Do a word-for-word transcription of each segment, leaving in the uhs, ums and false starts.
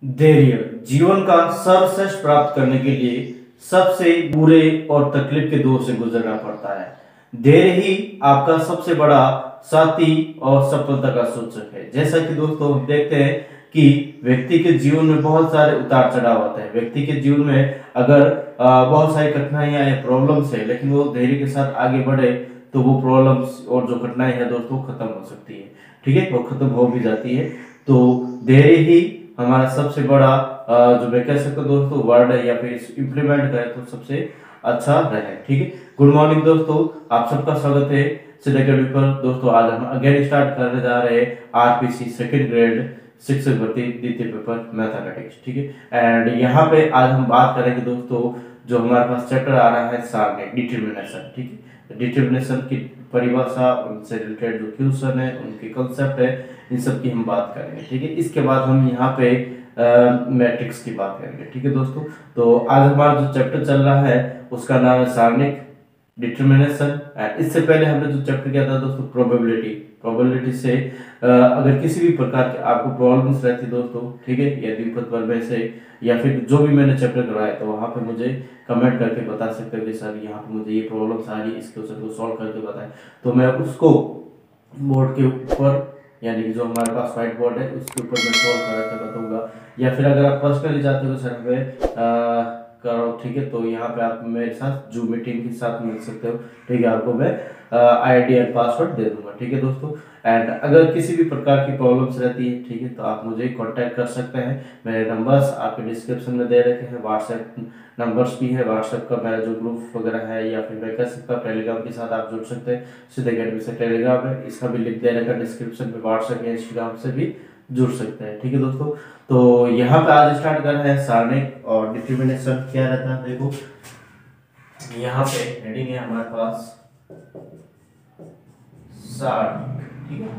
धैर्य जीवन का सर्वश्रेष्ठ प्राप्त करने के लिए सबसे बुरे और तकलीफ के दौर से गुजरना पड़ता है। धैर्य ही आपका सबसे बड़ा साथी और सफलता का सूचक है। जैसा कि दोस्तों हम देखते हैं कि व्यक्ति के जीवन में बहुत सारे उतार चढ़ाव होते हैं। व्यक्ति के जीवन में अगर बहुत सारी कठिनाइयां या प्रॉब्लम्स है, लेकिन वो धैर्य के साथ आगे बढ़े तो वो प्रॉब्लम्स और जो कठिनाई है दोस्तों खत्म हो सकती है। ठीक है, वो खत्म हो भी जाती है। तो धैर्य ही हमारा सबसे बड़ा जो मैं कह सकता हूँ दोस्तों वर्ड है, या फिर इम्प्लीमेंट करें तो सबसे अच्छा रहे। ठीक है, गुड मॉर्निंग दोस्तों, आप सबका स्वागत है सिद्ध अकेडमी पर। दोस्तों आज हम अगेन स्टार्ट करने जा रहे हैं आरपीसी सेकंड ग्रेड शिक्षक भर्ती द्वितीय पेपर मैथमेटिक्स। ठीक है, एंड यहाँ पे आज हम बात करेंगे दोस्तों जो हमारे पास चैप्टर आ रहा है सारणिक डिटर्मिनेशन। ठीक है, डिटर्मिनेशन की परिभाषा, उनसे रिलेटेड जो क्वेश्चन है, उनके कंसेप्ट है, इन सब की हम बात करेंगे। ठीक है, इसके बाद हम यहाँ पे मैट्रिक्स की बात करेंगे। ठीक है दोस्तों, तो आज हमारा जो चैप्टर चल रहा है उसका नाम है सारणिक डिटर्मिनेशन। इससे पहले हमने जो चैप्टर किया था दोस्तों प्रोबेबिलिटी। प्रोबेबिलिटी से आ, अगर किसी भी प्रकार के आपको प्रॉब्लम्स रहती दोस्तों, ठीक है, या द्विपद प्रमेय से या फिर जो भी मैंने चैप्टर करवाया तो वहां पे मुझे कमेंट करके बता सकते हो कि सर यहाँ पे मुझे ये प्रॉब्लम्स आ रही है, इसके क्वेश्चन को सॉल्व करके बताएं, तो मैं उसको बोर्ड के ऊपर यानी कि जो हमारे पास व्हाइट बोर्ड है उसके ऊपर मैं सॉल्व करके बताऊंगा। या फिर अगर आप पर्सनली जाते हो सर हमें करो, ठीक है, तो यहाँ पे आप मेरे साथ जूम मीटिंग के साथ मिल सकते हो। ठीक है, आपको मैं आईडी एंड पासवर्ड दे दूंगा। ठीक है दोस्तों, एंड अगर किसी भी प्रकार की प्रॉब्लम्स रहती है, ठीक है, तो आप मुझे कांटेक्ट कर सकते हैं। मेरे नंबर्स आपके डिस्क्रिप्शन में दे रखे हैं, व्हाट्सएप नंबर्स भी है, व्हाट्सएप का मेरा जो ग्रुप वगैरह है, या फिर मैं कह सकता हूँ टेलीग्राम के साथ आप जुड़ सकते हैं। सिद्ध अकेडमी से टेलीग्राम है, इसका भी लिंक दे रखा है डिस्क्रिप्शन में। व्हाट्सएप या इंस्टाग्राम से भी जुड़ सकते हैं। ठीक है दोस्तों, तो यहाँ पे आज स्टार्ट कर रहे हैं सारणिक और डिटर्मिनेशन क्या रहता है। देखो यहाँ पे हेडिंग है हमारे पास सारणिक। ठीक है,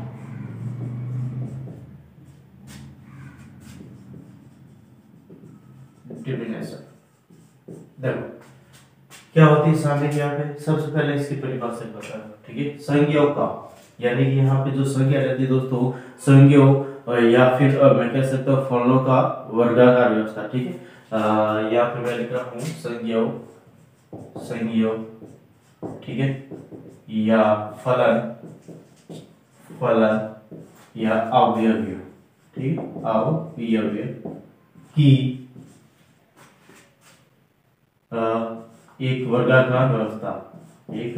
डिटर्मिनेशन देखो क्या होती है सारणिक। यहाँ पे सबसे पहले इसकी परिभाषा बता दो। ठीक है, संज्ञाओं का यानी कि यहाँ पे जो संज्ञा रहती है दोस्तों, संज्ञाओं या फिर मैं कह सकता हूँ फलनों का वर्गाकार व्यवस्था। ठीक है, यहाँ पे मैं लिख रहा हूँ संज्ञाओं संज्ञाओं ठीक है, या फलन फलन या अवयव। ठीक है, अवयव की एक वर्गाकार व्यवस्था एक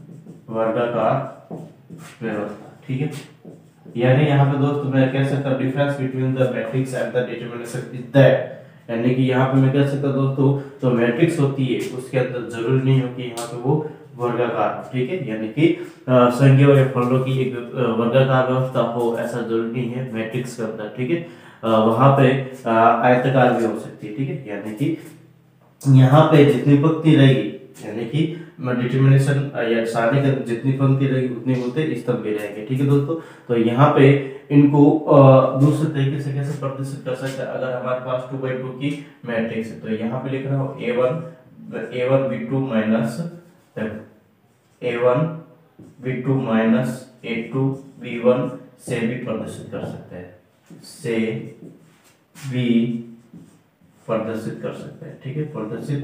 वर्गाकार व्यवस्था। ठीक है, यानी यहाँ पे दोस्तों मैं कह सकता हूँ difference between the matrix and the determination is that, यानी कि यहाँ पे मैं कह सकता हूँ दोस्तों तो मैट्रिक्स होती है उसके अंदर जरूरी नहीं हो कि यहाँ पे वो वर्गाकार। ठीक है, यानी कि संज्ञा या फलनों की एक वर्गाकार व्यवस्था हो ऐसा जरूरी नहीं है मैट्रिक्स के अंदर। ठीक है, वहां पे आयताकार भी हो सकती है। ठीक है, यानी कि यहाँ पे जितनी पंक्ति रहेगी, यानी कि डिटर्मिनेशन या सारणी का जितनी पंक्ति रहेगी उतने बोलते स्तंभ भी रहेंगे। ठीक है दोस्तों, तो यहाँ पे इनको दूसरे तरीके से कैसे प्रदर्शित कर सकते हैं। अगर हमारे पास टू बाई टू की मैट्रिक्स है तो यहाँ पे लिख रहा हूँ A one A one B two minus A one B two minus A two B one से भी प्रदर्शित कर सकते हैं से भी प्रदर्शित कर सकते हैं। ठीक है, प्रदर्शित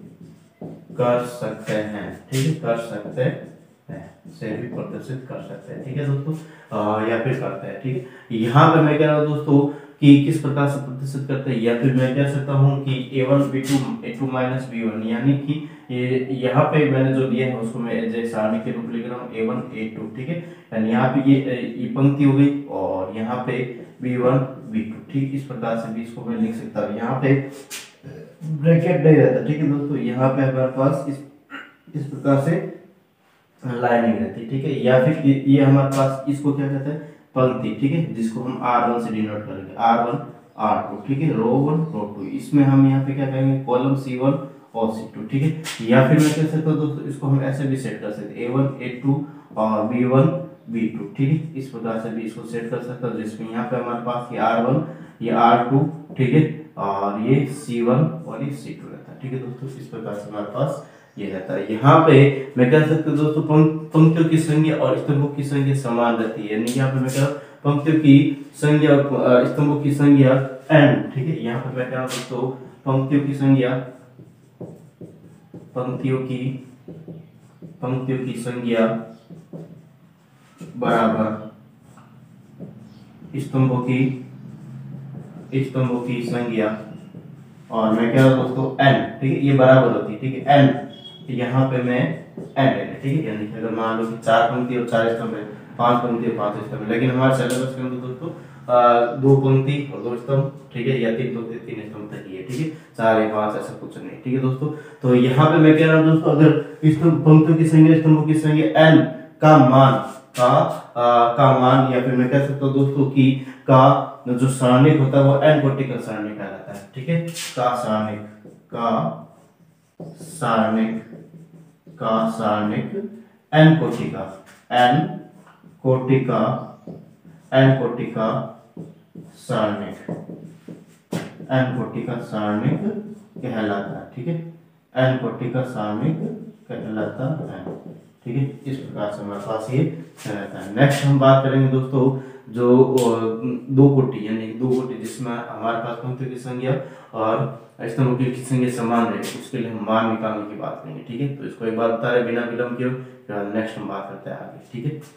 कर सकते हैं। ठीक है, कर सकते हैं से भी प्रदर्शित कर सकते हैं। ठीक है दोस्तों, आ, या फिर करते हैं। ठीक है, यहाँ पे मैं कह रहा हूँ दोस्तों कि किस प्रकार से प्रदर्शित करते हैं, या फिर मैं कह सकता हूँ कि A one B two A two minus B one, यानी कि ये यहाँ पे मैंने जो दिया है उसको मैं जैसे सारणी के रूप लिख रहा हूँ ए वन ए टू। ठीक है, यानी यहाँ पे ये ये पंक्ति हो गई और यहाँ पे बी वन बी टू। ठीक, इस प्रकार से भी इसको मैं लिख सकता हूँ। यहाँ पे ब्रैकेट नहीं रहता। ठीक है दोस्तों, यहाँ पे हमारे पास इस इस प्रकार से लाइनिंग रहती है। ठीक है, या फिर ये हमारे पास इसको क्या कहते हैं पंक्ति। ठीक है, जिसको हम आर वन से डिनोट करेंगे, आर वन आर टू। ठीक है, रो वन रो टू, इसमें हम यहाँ पे क्या कहेंगे कॉलम सी वन और सी टू। ठीक है, या फिर मैं कह सकता हूँ दोस्तों इसको हम ऐसे भी सेट कर सकते हैं ए वन ए टू और बी वन बी टू। ठीक है, इस प्रकार से भी इसको सेट कर सकता हूँ, जिसमें यहाँ पे हमारे पास ये आर वन ये आर टू। ठीक है, और ये सी वन और ये सी टू रहता है। ठीक है दोस्तों, इस प्रकार से हमारे पास ये रहता है। यहाँ पे मैं कह सकता हूँ दोस्तों पंक्तियों की संख्या और स्तंभों की संख्या समान रहती है, यानी यहाँ पे मैं कह पंक्तियों की संख्या, स्तंभों की संख्या एन, ठीक है। यहाँ पर मैं क्या दोस्तों, पंक्तियों की संख्या, पंक्तियों की पंक्तियों की संख्या बराबर स्तंभों की स्तंभों की संख्या, और मैं क्या दोस्तों एन, ठीक है, ये बराबर होती है, ठीक है, एन, यहाँ पे मैं एन लेना, ठीक है। यानी अगर मान लो कि चार पंक्ति और चार स्तंभ है, पांच पंक्ति और पांच स्तंभ है, लेकिन हमारे सिलेबस के अंदर दोस्तों दो पंक्ति और दो स्तंभ, ठीक है, या तीन पंक्ति तीन स्तंभ तक ही है, ठीक है, चार या पांच ऐसा कुछ नहीं, ठीक है दोस्तों। तो यहाँ पे मैं कह रहा हूँ दोस्तों, अगर स्तंभ पंक्तियों की संख्या, स्तंभों की संख्या एन का मान का आ, का मान, या फिर मैं कह सकता हूँ दोस्तों की का जो सारणिक होता है वो एन कोटि का सारणिक कहलाता है, ठीक है। का सारणिक का सारणिक का सारणिक एन कोटि का एन कोटि का एन कोटि का सारणिक एन कोटि का सारणिक कहलाता है, ठीक है। एन कोटि का सारणिक कहलाता है, ठीक है। इस प्रकार से हमारे पास ये रहता है। नेक्स्ट हम बात करेंगे दोस्तों जो दो कोटि, यानी दो कोटि जिसमें हमारे पास पंक्तियों की संख्या और स्तंभों की संख्या समान रहे, उसके लिए हम मान निकालने की बात करेंगे, ठीक है। तो इसको एक बार बता रहे बिना विलंब के, नेक्स्ट हम बात करते हैं आगे, ठीक है।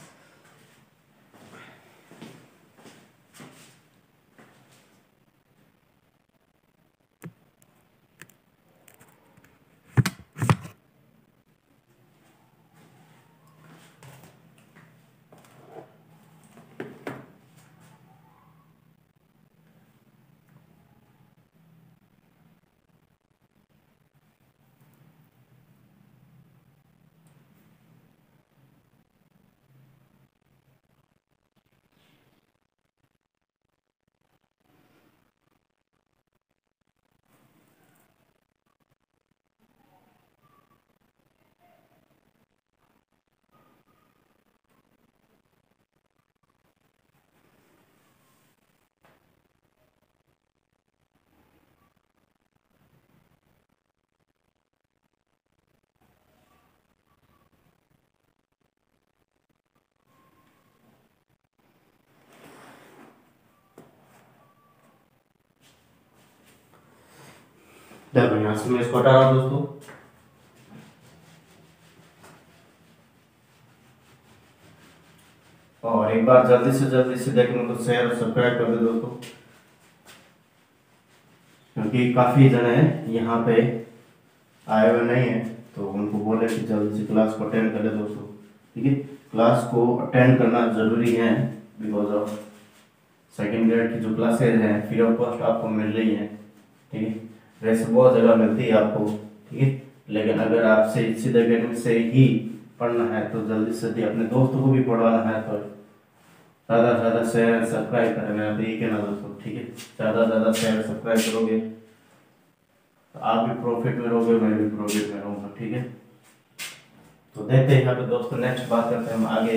देखो यहाँ से मैं इसको हटा रहा हूँ दोस्तों, और एक बार जल्दी से जल्दी से देखने को शेयर और सब्सक्राइब कर दे दोस्तों, क्योंकि काफी जने यहाँ पे आए हुए नहीं है, तो उनको बोले कि जल्दी से क्लास को अटेंड कर ले दोस्तों, ठीक है। क्लास को अटेंड करना जरूरी है, बिकॉज ऑफ सेकेंड ग्रेड की जो क्लासेज हैं फ्री ऑफ कॉस्ट आपको मिल रही है, ठीक है। वैसे बहुत जगह मिलती है आपको, ठीक है, लेकिन अगर आपसे सीधे अकेडमी से ही पढ़ना है तो जल्दी से जल्दी अपने दोस्तों को भी पढ़वाना है, तो ज़्यादा से ज़्यादा शेयर सब्सक्राइब करें, मेरा तो ये कहना दोस्तों, ठीक है। ज़्यादा से ज़्यादा शेयर सब्सक्राइब करोगे तो आप भी प्रॉफिट में रहोगे, मैं भी प्रॉफिट में रहूँगा, ठीक है। तो देखते हैं यहाँ पे दोस्तों, नेक्स्ट बात करते हैं हम आगे।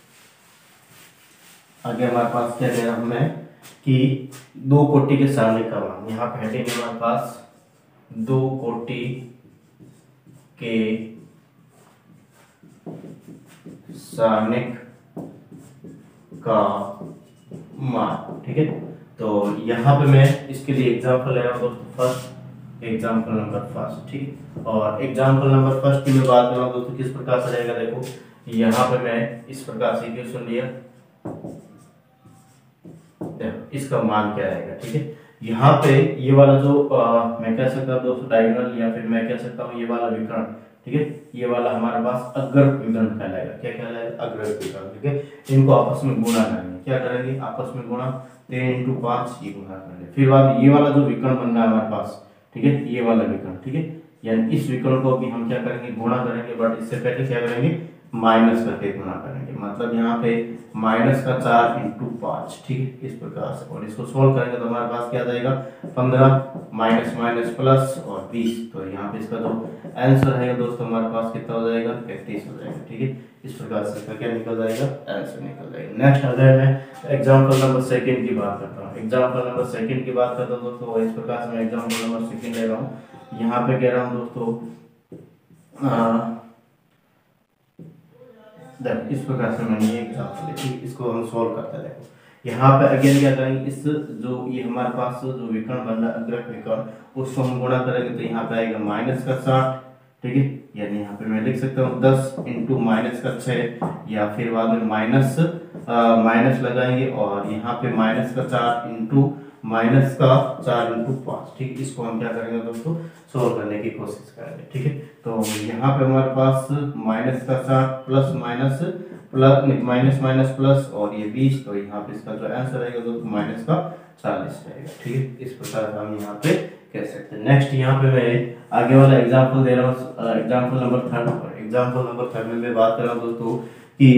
आगे हमारे पास क्या कह रहा हूँ मैं कि दो कोटि के सारणिक का मान, यहाँ पे हेडिंग है हमारे पास दो कोटि के सारणिक का मान, ठीक है। तो यहाँ पे मैं इसके लिए एग्जांपल ले रहा हूँ दोस्तों, फर्स्ट एग्जांपल नंबर फर्स्ट, ठीक है। और एग्जांपल नंबर फर्स्ट की मैं बात कर रहा हूँ दोस्तों, किस प्रकार से रहेगा, देखो यहाँ पे मैं इस प्रकार से क्वेश्चन लिया, देखो इसका मान क्या रहेगा, ठीक है। यहाँ पे ये वाला जो आ, मैं कह सकता हूँ दोस्तों डायगोनल, या फिर मैं कह सकता हूँ ये वाला विकर्ण, ठीक है, ये वाला हमारे पास अग्र विकर्ण कहलाएगा, क्या कहलाएगा, अग्र विकर्ण, ठीक है। इनको आपस में गुणा करेंगे, क्या करेंगे, आपस में गुणा, तीन इंटू पांच ये गुणा करेंगे। फिर बाद ये वाला जो विकर्ण बन रहा है हमारे पास, ठीक है, ये वाला विकर्ण, ठीक है, यानी इस विकर्ण को भी हम क्या करेंगे, गुणा करेंगे, बट इससे पहले क्या करेंगे, माइनस करके गुणा करेंगे, मतलब यहाँ पे माइनस का चार इंटू पांच, ठीक है, इस प्रकार से। और इसको सोल्व करेंगे तो हमारे पास क्या जाएगा, पंद्रह माइनस माइनस प्लस और बीस, तो यहाँ पे इसका जो आंसर है दोस्तों हमारे पास कितना हो जाएगा, पैंतीस हो जाएगा, ठीक है। इस प्रकार से इसका क्या निकल जाएगा, आंसर निकल जाएगा। नेक्स्ट अगर मैं एग्जाम्पल नंबर सेकेंड की बात करता हूँ, एग्जाम्पल नंबर सेकेंड की बात करता हूँ दोस्तों, इस प्रकार से मैं एग्जाम्पल नंबर सेकेंड ले रहा हूँ। यहाँ पे कह रहा हूँ दोस्तों, देखो इस प्रकार से मैंने ये एग्जाम्पल लिखी, इसको हम सॉल्व करते हैं। देखो यहाँ पे अगेन क्या करेंगे, इस जो ये हमारे पास जो विकर्ण बन रहा है अग्रक विकर्ण, उसको हम गुणा करेंगे तो यहाँ पे आएगा माइनस का साठ, ठीक है। यानी यहाँ पे मैं लिख सकता हूँ दस इंटू माइनस का छः, या फिर बाद में माइनस माइनस लगाएंगे और यहाँ पे माइनस का चार इंटू माइनस का चार इंटू पाँच, ठीक। इसको हम क्या करेंगे दोस्तों, सोल्व करने की कोशिश करेंगे, ठीक है। तो यहाँ पे हमारे पास माइनस का साठ plus minus plus minus minus plus और ये बीस, तो यहाँ पे इसका जो आंसर रहेगा दोस्तों माइनस का चालीस रहेगा, ठीक है। इस प्रकार हम यहाँ पे कह सकते हैं। नेक्स्ट यहाँ पे मैं आगे वाला एग्जांपल दे रहा हूँ, एग्जांपल नंबर थर्ड पर। एग्जांपल नंबर थर्ड में मैं बात कर रहा हूँ दोस्तों कि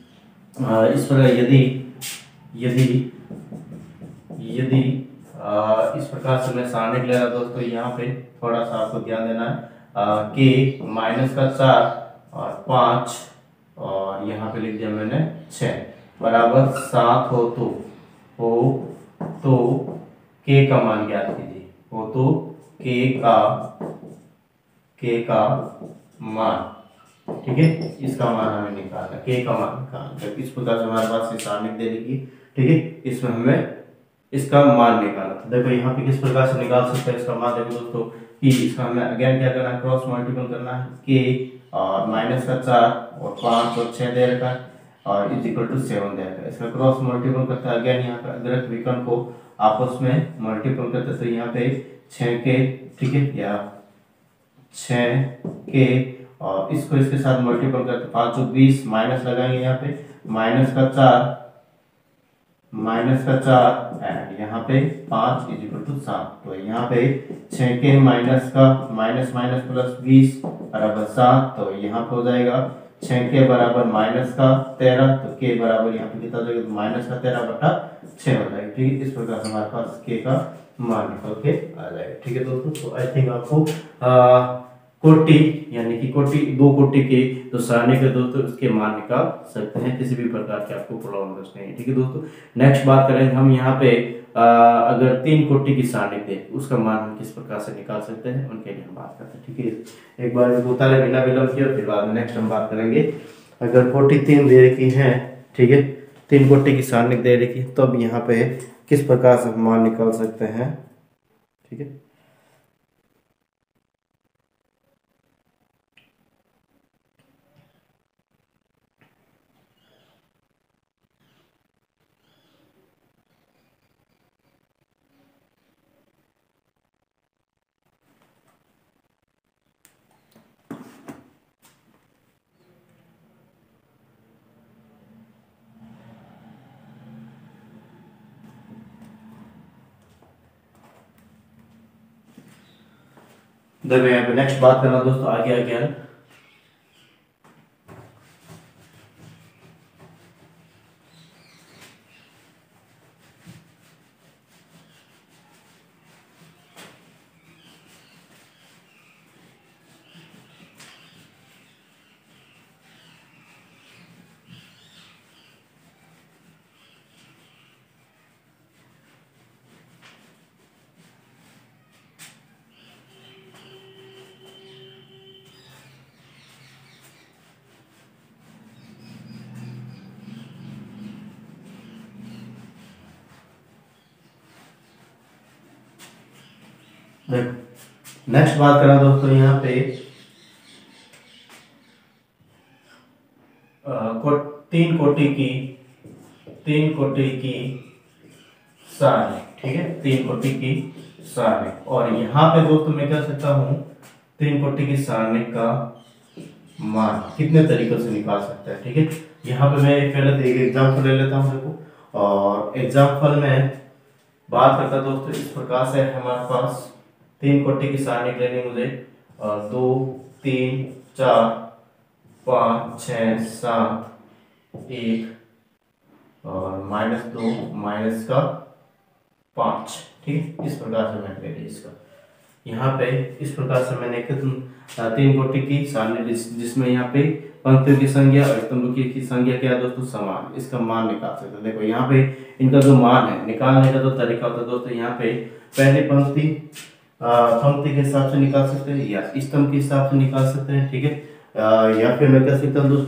इस प्रकार यदि यदि यदि इस प्रकार से मैं सारणी ले रहा दोस्तों, यहाँ पे थोड़ा सा आपको ध्यान देना है कि माइनस का चार और पाँच और यहाँ पे लिख दिया मैंने छः बराबर सात हो तो हो तो के का मान ज्ञात कीजिए, हो तो के का के का मान, ठीक है। इसका मान हमें निकालना, के का मान निकालना। इस प्रकार से हमारे पास ये सारणी दे देगी, ठीक है। इसमें हमें इसका मान निकालना। देखो यहाँ पे किस प्रकार से निकाल सकते हैं इसका मान। देखो दोस्तों कि इसका हमें अगेन क्या करना है, क्रॉस मल्टीपल करना है। के और माइनस का चार और पाँच और छः दे रखा है और इज इक्वल टू सेवन दे रखा है। इसका क्रॉस मल्टीपल करता है, अगेन यहाँ पे अग्रक विकर्ण को आपस में मल्टीपल करते हैं, तो यहाँ पे छः के, ठीक है, या छः के और इसको इसके साथ मल्टीपल करते पाँच सौ बीस, माइनस लगाएंगे यहाँ पे माइनस का चार माइनस का चार एंड यहाँ पे पाँच इज इक्वल टू सात। तो यहाँ पे छः के माइनस का माइनस माइनस प्लस बीस बराबर सात, तो यहाँ पे हो जाएगा छः के बराबर माइनस का तेरह, तो के बराबर यहाँ पे कितना हो जाएगा, माइनस का तेरह बटा छः हो जाएगा, ठीक है। इस प्रकार से हमारे पास के का मान निकल के आ जाएगा, ठीक है दोस्तों। तो आई थिंक आपको आ, कोटि यानी कि कोटि दो कोटि के जो सारणी के दोस्तों उसके मान निकाल सकते हैं, किसी भी प्रकार के आपको प्रॉब्लम नहीं है, ठीक है दोस्तों। नेक्स्ट बात करेंगे हम यहाँ पे आ, अगर तीन कोटि की सारणी दे उसका मान हम किस प्रकार से निकाल सकते हैं, उनके लिए हम बात करते हैं, ठीक है। एक बार में उतारे बिना विलंब किए, फिर बाद में नेक्स्ट हम बात करेंगे। अगर कोटि तीन दे रखी है, ठीक है, तीन कोटि की सारणी दे रखी है, तो अब यहाँ पे किस प्रकार से मान निकाल सकते हैं, ठीक है। देखो यहाँ पे नेक्स्ट बात करना दोस्तों, आगे आगे है देखो नेक्स्ट बात करें दोस्तों यहाँ पे आ, को, तीन कोटि की तीन कोटि की सारणी, ठीक है, तीन कोटि की सारणी। और यहाँ पे दोस्तों मैं कह सकता हूँ तीन कोटि की सारणी का मान कितने तरीकों से निकाल सकता है, ठीक है। यहाँ पे मैं पहले तो एक एग्जाम्पल ले लेता हूँ देखो, और एग्जाम्पल में बात करता दोस्तों इस प्रकार से हमारे पास तीन कोटि की सारणी लेनी मुझे, और दो तीन चार पाँच छः सात एक और माइनस दो माइनस का पाँच, ठीक है। इस प्रकार से मैंने ले लिया इसका। यहाँ पे इस प्रकार से मैंने तीन कोटि की सारणी जिस, जिसमें यहाँ पे पंक्तियों की संख्या और स्तंभों की संख्या क्या है दोस्तों, समान, इसका मान निकाल सकते हैं। देखो यहाँ पे इनका जो मान है निकालने का जो तरीका होता है दोस्तों, यहाँ पे पहली पंक्ति पंक्ति के हिसाब से निकाल सकते हैं या स्तंभ के हिसाब से निकाल सकते हैं, ठीक है। या फिर मैं कह सकता हूँ दोस्तों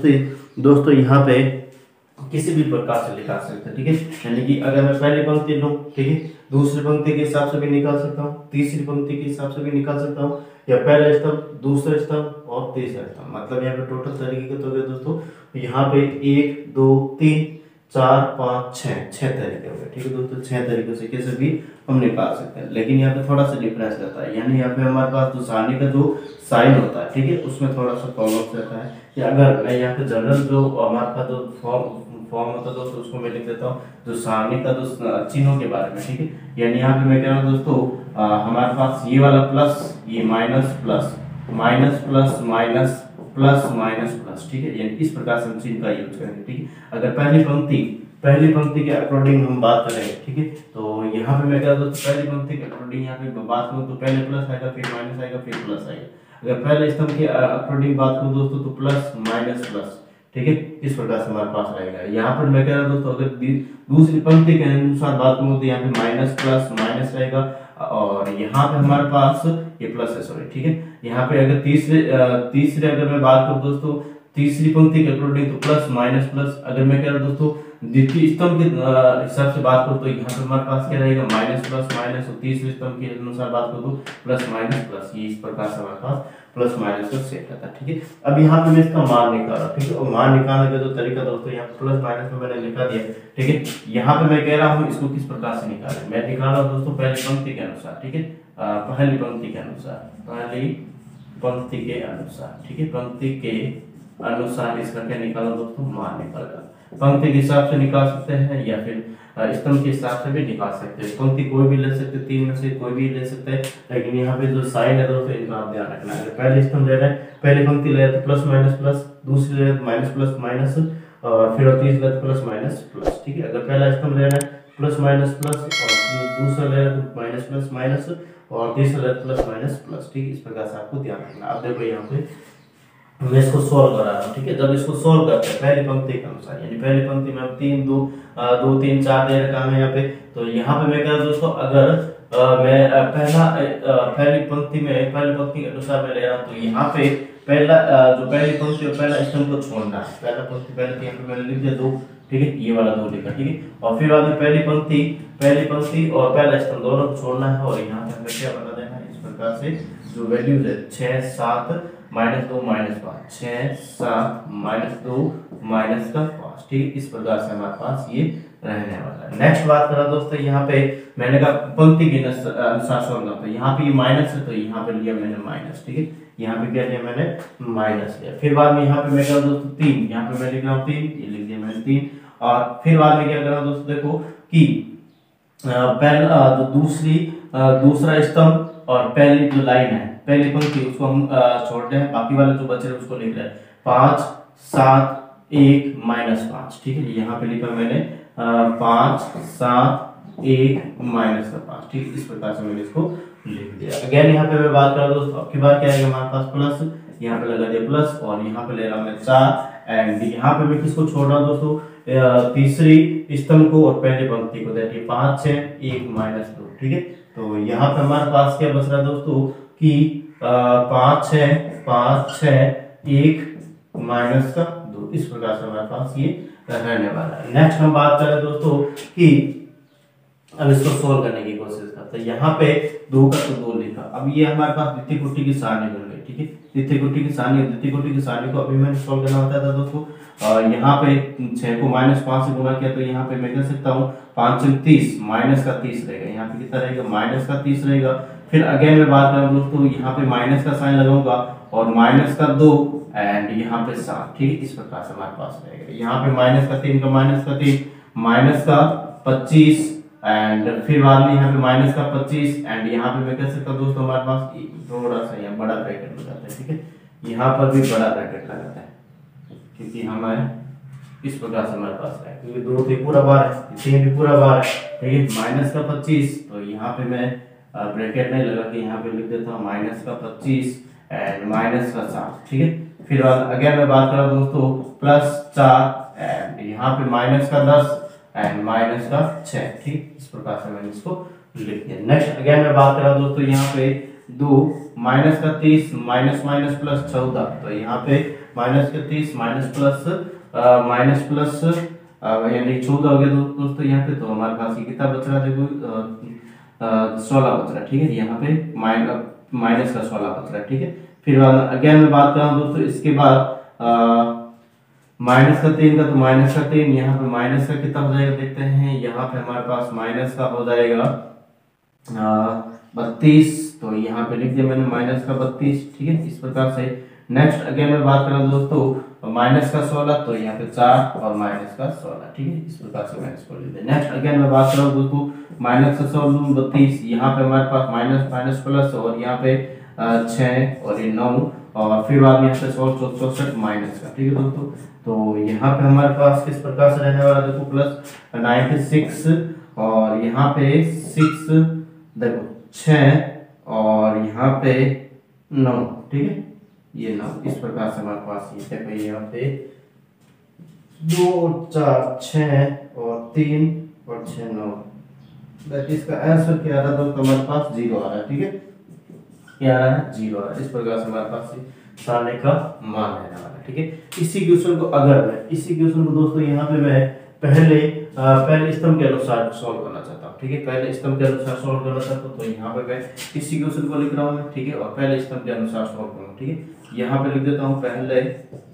दोस्तों यहाँ पे किसी भी प्रकार से निकाल सकते हैं, ठीक है। यानी कि अगर मैं पहली पंक्ति लूँ, ठीक है, दूसरी पंक्ति के हिसाब से भी निकाल सकता हूँ, तीसरी पंक्ति के हिसाब से भी निकाल सकता हूँ, या पहला स्तंभ, दूसरा स्तंभ और तीसरा स्तंभ। मतलब यहाँ पे टोटल तरीके के तो गए दोस्तों, यहाँ पे एक दो तीन चार पाँच छः छः तरीके हो गए, ठीक है दोस्तों। छह तरीके से कैसे भी हम निकाल सकते हैं, लेकिन यहाँ पे थोड़ा सा डिफरेंस रहता है। यानी यहाँ पे हमारे पास जो सारणी का जो साइन होता है, ठीक है, उसमें थोड़ा सा प्रॉब्लम रहता है। कि अगर मैं यहाँ पे जनरल जो हमारे पास जो फॉर्म फॉर्म होता है दोस्तों, उसको मैं लिख देता हूँ जो सारणी का जो चिन्हों के बारे में, ठीक है। यानी यहाँ पे मैं कह रहा हूँ दोस्तों, आ, हमारे पास ये वाला प्लस, ये minus plus minus plus minus plus minus plus, ठीक है। यानी इस प्रकार से हम चिन्ह का यूज करेंगे, ठीक है। अगर पहली पंक्ति पहली पंक्ति के अकॉर्डिंग हम बात करेंगे, ठीक है, तो यहाँ पे मैं क्या दोस्तों पहली पंक्ति के अकॉर्डिंग यहाँ पे बात करूँ तो पहले प्लस आएगा, फिर माइनस आएगा, फिर प्लस आएगा। अगर पहले स्तंभ के अकॉर्डिंग बात करूँ दोस्तों तो प्लस माइनस प्लस, ठीक है, इस प्रकार से हमारे पास रहेगा। यहाँ पर मैं कह रहा हूँ दोस्तों, अगर दूसरी पंक्ति के अनुसार बात करूँ तो यहाँ पे माइनस प्लस माइनस रहेगा, और यहाँ पे हमारे पास ये प्लस है, सॉरी, ठीक है। यहाँ पे अगर तीसरे तीसरे अगर मैं बात करूँ दोस्तों तीसरी पंक्ति के अकॉर्डिंग तो प्लस माइनस प्लस। अगर मैं कह रहा हूँ दोस्तों द्वितीय स्तंभ के हिसाब से बात करूँ तो यहाँ पे हमारे पास क्या रहेगा, माइनस प्लस माइनस, और तीसरे स्तंभ के अनुसार बात करूँ तो प्लस माइनस प्लस। ये इस प्रकार से हमारे पास प्लस माइनस का सेट रहता है, ठीक है। अब यहाँ पे मैं इसका मान निकाला, ठीक है, और मान निकालने का जो तरीका दोस्तों यहाँ प्लस माइनस में मैंने लिखा दिया, ठीक है। यहाँ पे मैं कह रहा हूँ इसको किस प्रकार से निकालें, मैं निकाल रहा हूँ दोस्तों पहली पंक्ति के अनुसार, ठीक है, पहली पंक्ति के अनुसार पहली पंक्ति के अनुसार, ठीक है, पंक्ति के अनुसार इसका क्या निकाला दोस्तों, मान निकाला। पंक्ति के हिसाब से निकाल सकते हैं या फिर स्तंभ के हिसाब से भी निकाल सकते हैं। पंक्ति कोई भी ले सकते हैं, तीन में से कोई भी ले सकते हैं, लेकिन यहाँ पे जो साइन है दोस्तों इनका आप ध्यान रखना है। पहले स्तंभ ले रहे हैं, पहली पंक्ति ले रहे हैं तो प्लस माइनस प्लस, दूसरी ले रहे हैं माइनस प्लस माइनस, और फिर तीसरी ले रहे हैं प्लस माइनस प्लस, ठीक है। अगर पहला स्तंभ ले रहे हैं प्लस माइनस प्लस, और दूसरा ले रहे हैं माइनस प्लस माइनस, और तीसरा ले रहे हैं प्लस माइनस प्लस, ठीक है। इस प्रकार से आपको ध्यान रखना। आप देखो यहाँ पे मैं इसको सोल्व करा रहा हूँ, ठीक है। जब इसको सोल्व करते हैं पहली पंक्ति के अनुसार, यानी पहली पंक्ति में तीन दो आ, दो तीन चार दे रखा है यहाँ पे, तो यहाँ पे मैं कह रहा हूँ दोस्तों, अगर आ, मैं आ, पहला आ, पहली पंक्ति में पहली पंक्ति के अनुसार मैं ले रहा हूँ तो यहाँ पे पहला आ, जो पहली पंक्ति और पहला स्तंभ को छोड़ना है। पहला पंक्ति पहले यहाँ पे मैंने लिख दिया दो, ठीक है, ये वाला दो लिखा, ठीक है। और फिर बाद में पहली पंक्ति पहली पंक्ति और पहला स्तंभ दोनों को छोड़ना है, और यहाँ पे हमें क्या बता देना है, इस प्रकार से जो वैल्यूज है छह सात माइनस दो माइनस पाँच, छह सात माइनस दो माइनस का पाँच, ठीक, इस प्रकार से हमारे पास ये रहने वाला है। नेक्स्ट बात करा दोस्तों, यहाँ पे मैंने कहा पंक्ति के अनुसार सोल्व करते हैं। यहाँ पे ये माइनस है तो यहाँ पे लिया मैंने माइनस, ठीक है, यहाँ पे क्या लिया मैंने माइनस लिया। फिर बाद में यहाँ पे मैं करा दोस्तों तीन, यहाँ पे मैं लिख रहा हूँ तीन, ये लिख दिया मैंने तीन। और फिर बाद में क्या करा दोस्तों, देखो कि पहला जो दूसरी दूसरा स्तंभ और पहली जो लाइन है पहली पंक्ति उसको हम छोड़ रहे हैं, बाकी वाले जो बचे हैं उसको लिख रहे हैं पाँच सात एक माइनस पाँच, ठीक है। यहाँ पे लिखा मैंने पाँच सात एक माइनस का पाँच, ठीक है, इस प्रकार से मैंने इसको लिख दिया। अगेन यहाँ पे मैं बात कर रहा हूँ दोस्तों, अब की बार क्या है हमारे पास प्लस, यहाँ पे लगा दिया प्लस, और यहाँ पे ले रहा हूँ मैं चार, एंड यहाँ पे मैं किसको छोड़ रहा हूँ दोस्तों, तीसरी स्तंभ को और पहली पंक्ति को, देखिए पाँच छः एक माइनस दो, ठीक है। तो यहाँ पे हमारे पास क्या बच रहा है दोस्तों कि पाँच छः पाँच छः एक माइनस का दो, इस प्रकार से हमारे पास ये रहने वाला है। नेक्स्ट हम बात करें दोस्तों कि अब इसको सोल्व करने की कोशिश करते हैं। यहाँ पे दो का तो दो लिखा, अब ये हमारे पास द्वितीय कोटि की सारणी बन गई, ठीक है। द्वितीय कोटि की सारणी द्वितीय कोटि की सारणी को अभी मैंने सोल्व करना होता था दोस्तों। और यहाँ पे छह को माइनस पांच से गुणा किया तो यहाँ पे मैं कह सकता हूँ पांच से तीस माइनस का तीस रहेगा, यहाँ पे कितना रहेगा माइनस का तीस रहेगा। फिर अगेन मैं बात करूँ दोस्तों, यहाँ पे माइनस का साइन लगाऊंगा और माइनस का दो एंड यहाँ पे सात, ठीक है, इस प्रकार से हमारे पास रहेगा। यहाँ पे माइनस का तीन का माइनस का तीन माइनस का पच्चीस एंड फिर बाद में यहाँ पे माइनस का पच्चीस एंड यहाँ पे मैं कह सकता हूँ दोस्तों हमारे पास थोड़ा सा यहाँ बड़ा ब्रैकेट लगाता है, ठीक है, यहाँ पर भी बड़ा ब्रैकेट लगाता है क्योंकि हमारे इस प्रकार से हमारे पास है, क्योंकि दो से पूरा बार है, तीन भी पूरा बार है, ठीक है। माइनस का पच्चीस, तो यहाँ पे मैं ब्रैकेट नहीं लगा के यहाँ पे लिख देता हूँ माइनस का पच्चीस एंड माइनस का सात, ठीक है। फिर अगेन मैं बात कर रहा हूँ दोस्तों प्लस चार एंड यहाँ पे माइनस का दस एंड माइनस का छह, ठीक, इस प्रकार से मैंने इसको लिख दिया। नेक्स्ट अगेन मैं बात कर रहा हूँ दोस्तों, यहाँ पे दो माइनस का तीस माइनस माइनस प्लस चौदह, तो यहाँ पे माइनस का तीस माइनस प्लस माइनस प्लस यानी चौदह हो गया दो, दोस्तों यहाँ पे। तो हमारे पास ये कितना बच रहा है, देखो सोलह बच रहा है, ठीक है। यहाँ पे माइनस माइनस का सोलह बच रहा है, ठीक है। फिर अगेन मैं बात कर रहा हूँ दोस्तों, इसके बाद माइनस का तीन का, तो माइनस का तीन, यहाँ पे माइनस का कितना हो जाएगा देखते हैं। यहाँ पे हमारे पास माइनस का हो जाएगा बत्तीस, तो यहाँ पे लिख दिया मैंने माइनस का बत्तीस, ठीक है। इस प्रकार से नेक्स्ट अगेन मैं बात कर रहा हूँ दोस्तों, माइनस का सोलह, तो यहाँ पे चार और माइनस का सोलह, ठीक है। इस प्रकार से माइनस कर लेते हैं। नेक्स्ट अगेन मैं बात कर रहा हूँ दोस्तों, माइनस का सोलह बत्तीस, यहाँ पे हमारे पास माइनस माइनस प्लस, और यहाँ पे छः और ये नौ, और फिर बाद में यहाँ पे सोलह चौसठ माइनस का, ठीक है दोस्तों। तो यहाँ पे हमारे पास किस प्रकार से रहने वाला देखो, प्लस नाइन्टी सिक्स, और यहाँ पे सिक्स देखो छः, और यहाँ पे नौ, ठीक है, ये नौ। इस प्रकार से हमारे पास ये देखो, यहाँ पे दो चार छः और तीन और छः नौ, दैट इसका आंसर क्या आ रहा है दोस्तों, हमारे पास जीरो आ रहा है, ठीक है। क्या आ रहा है, जीरो आ रहा है। इस प्रकार से हमारे पास सारणी का मान रहने वाला है, ठीक है। इसी क्वेश्चन को अगर मैं इसी क्वेश्चन को दोस्तों यहाँ पे मैं पहले आ, पहले स्तंभ के अनुसार सॉल्व करना चाहता हूँ, ठीक है। पहले स्तंभ के अनुसार सॉल्व करना चाहता हूँ, तो यहाँ पे मैं इसी क्वेश्चन को लिख रहा हूँ, ठीक है, और पहले स्तंभ के अनुसार सॉल्व करूँगा, ठीक है। यहाँ पे लिख देता हूँ पहले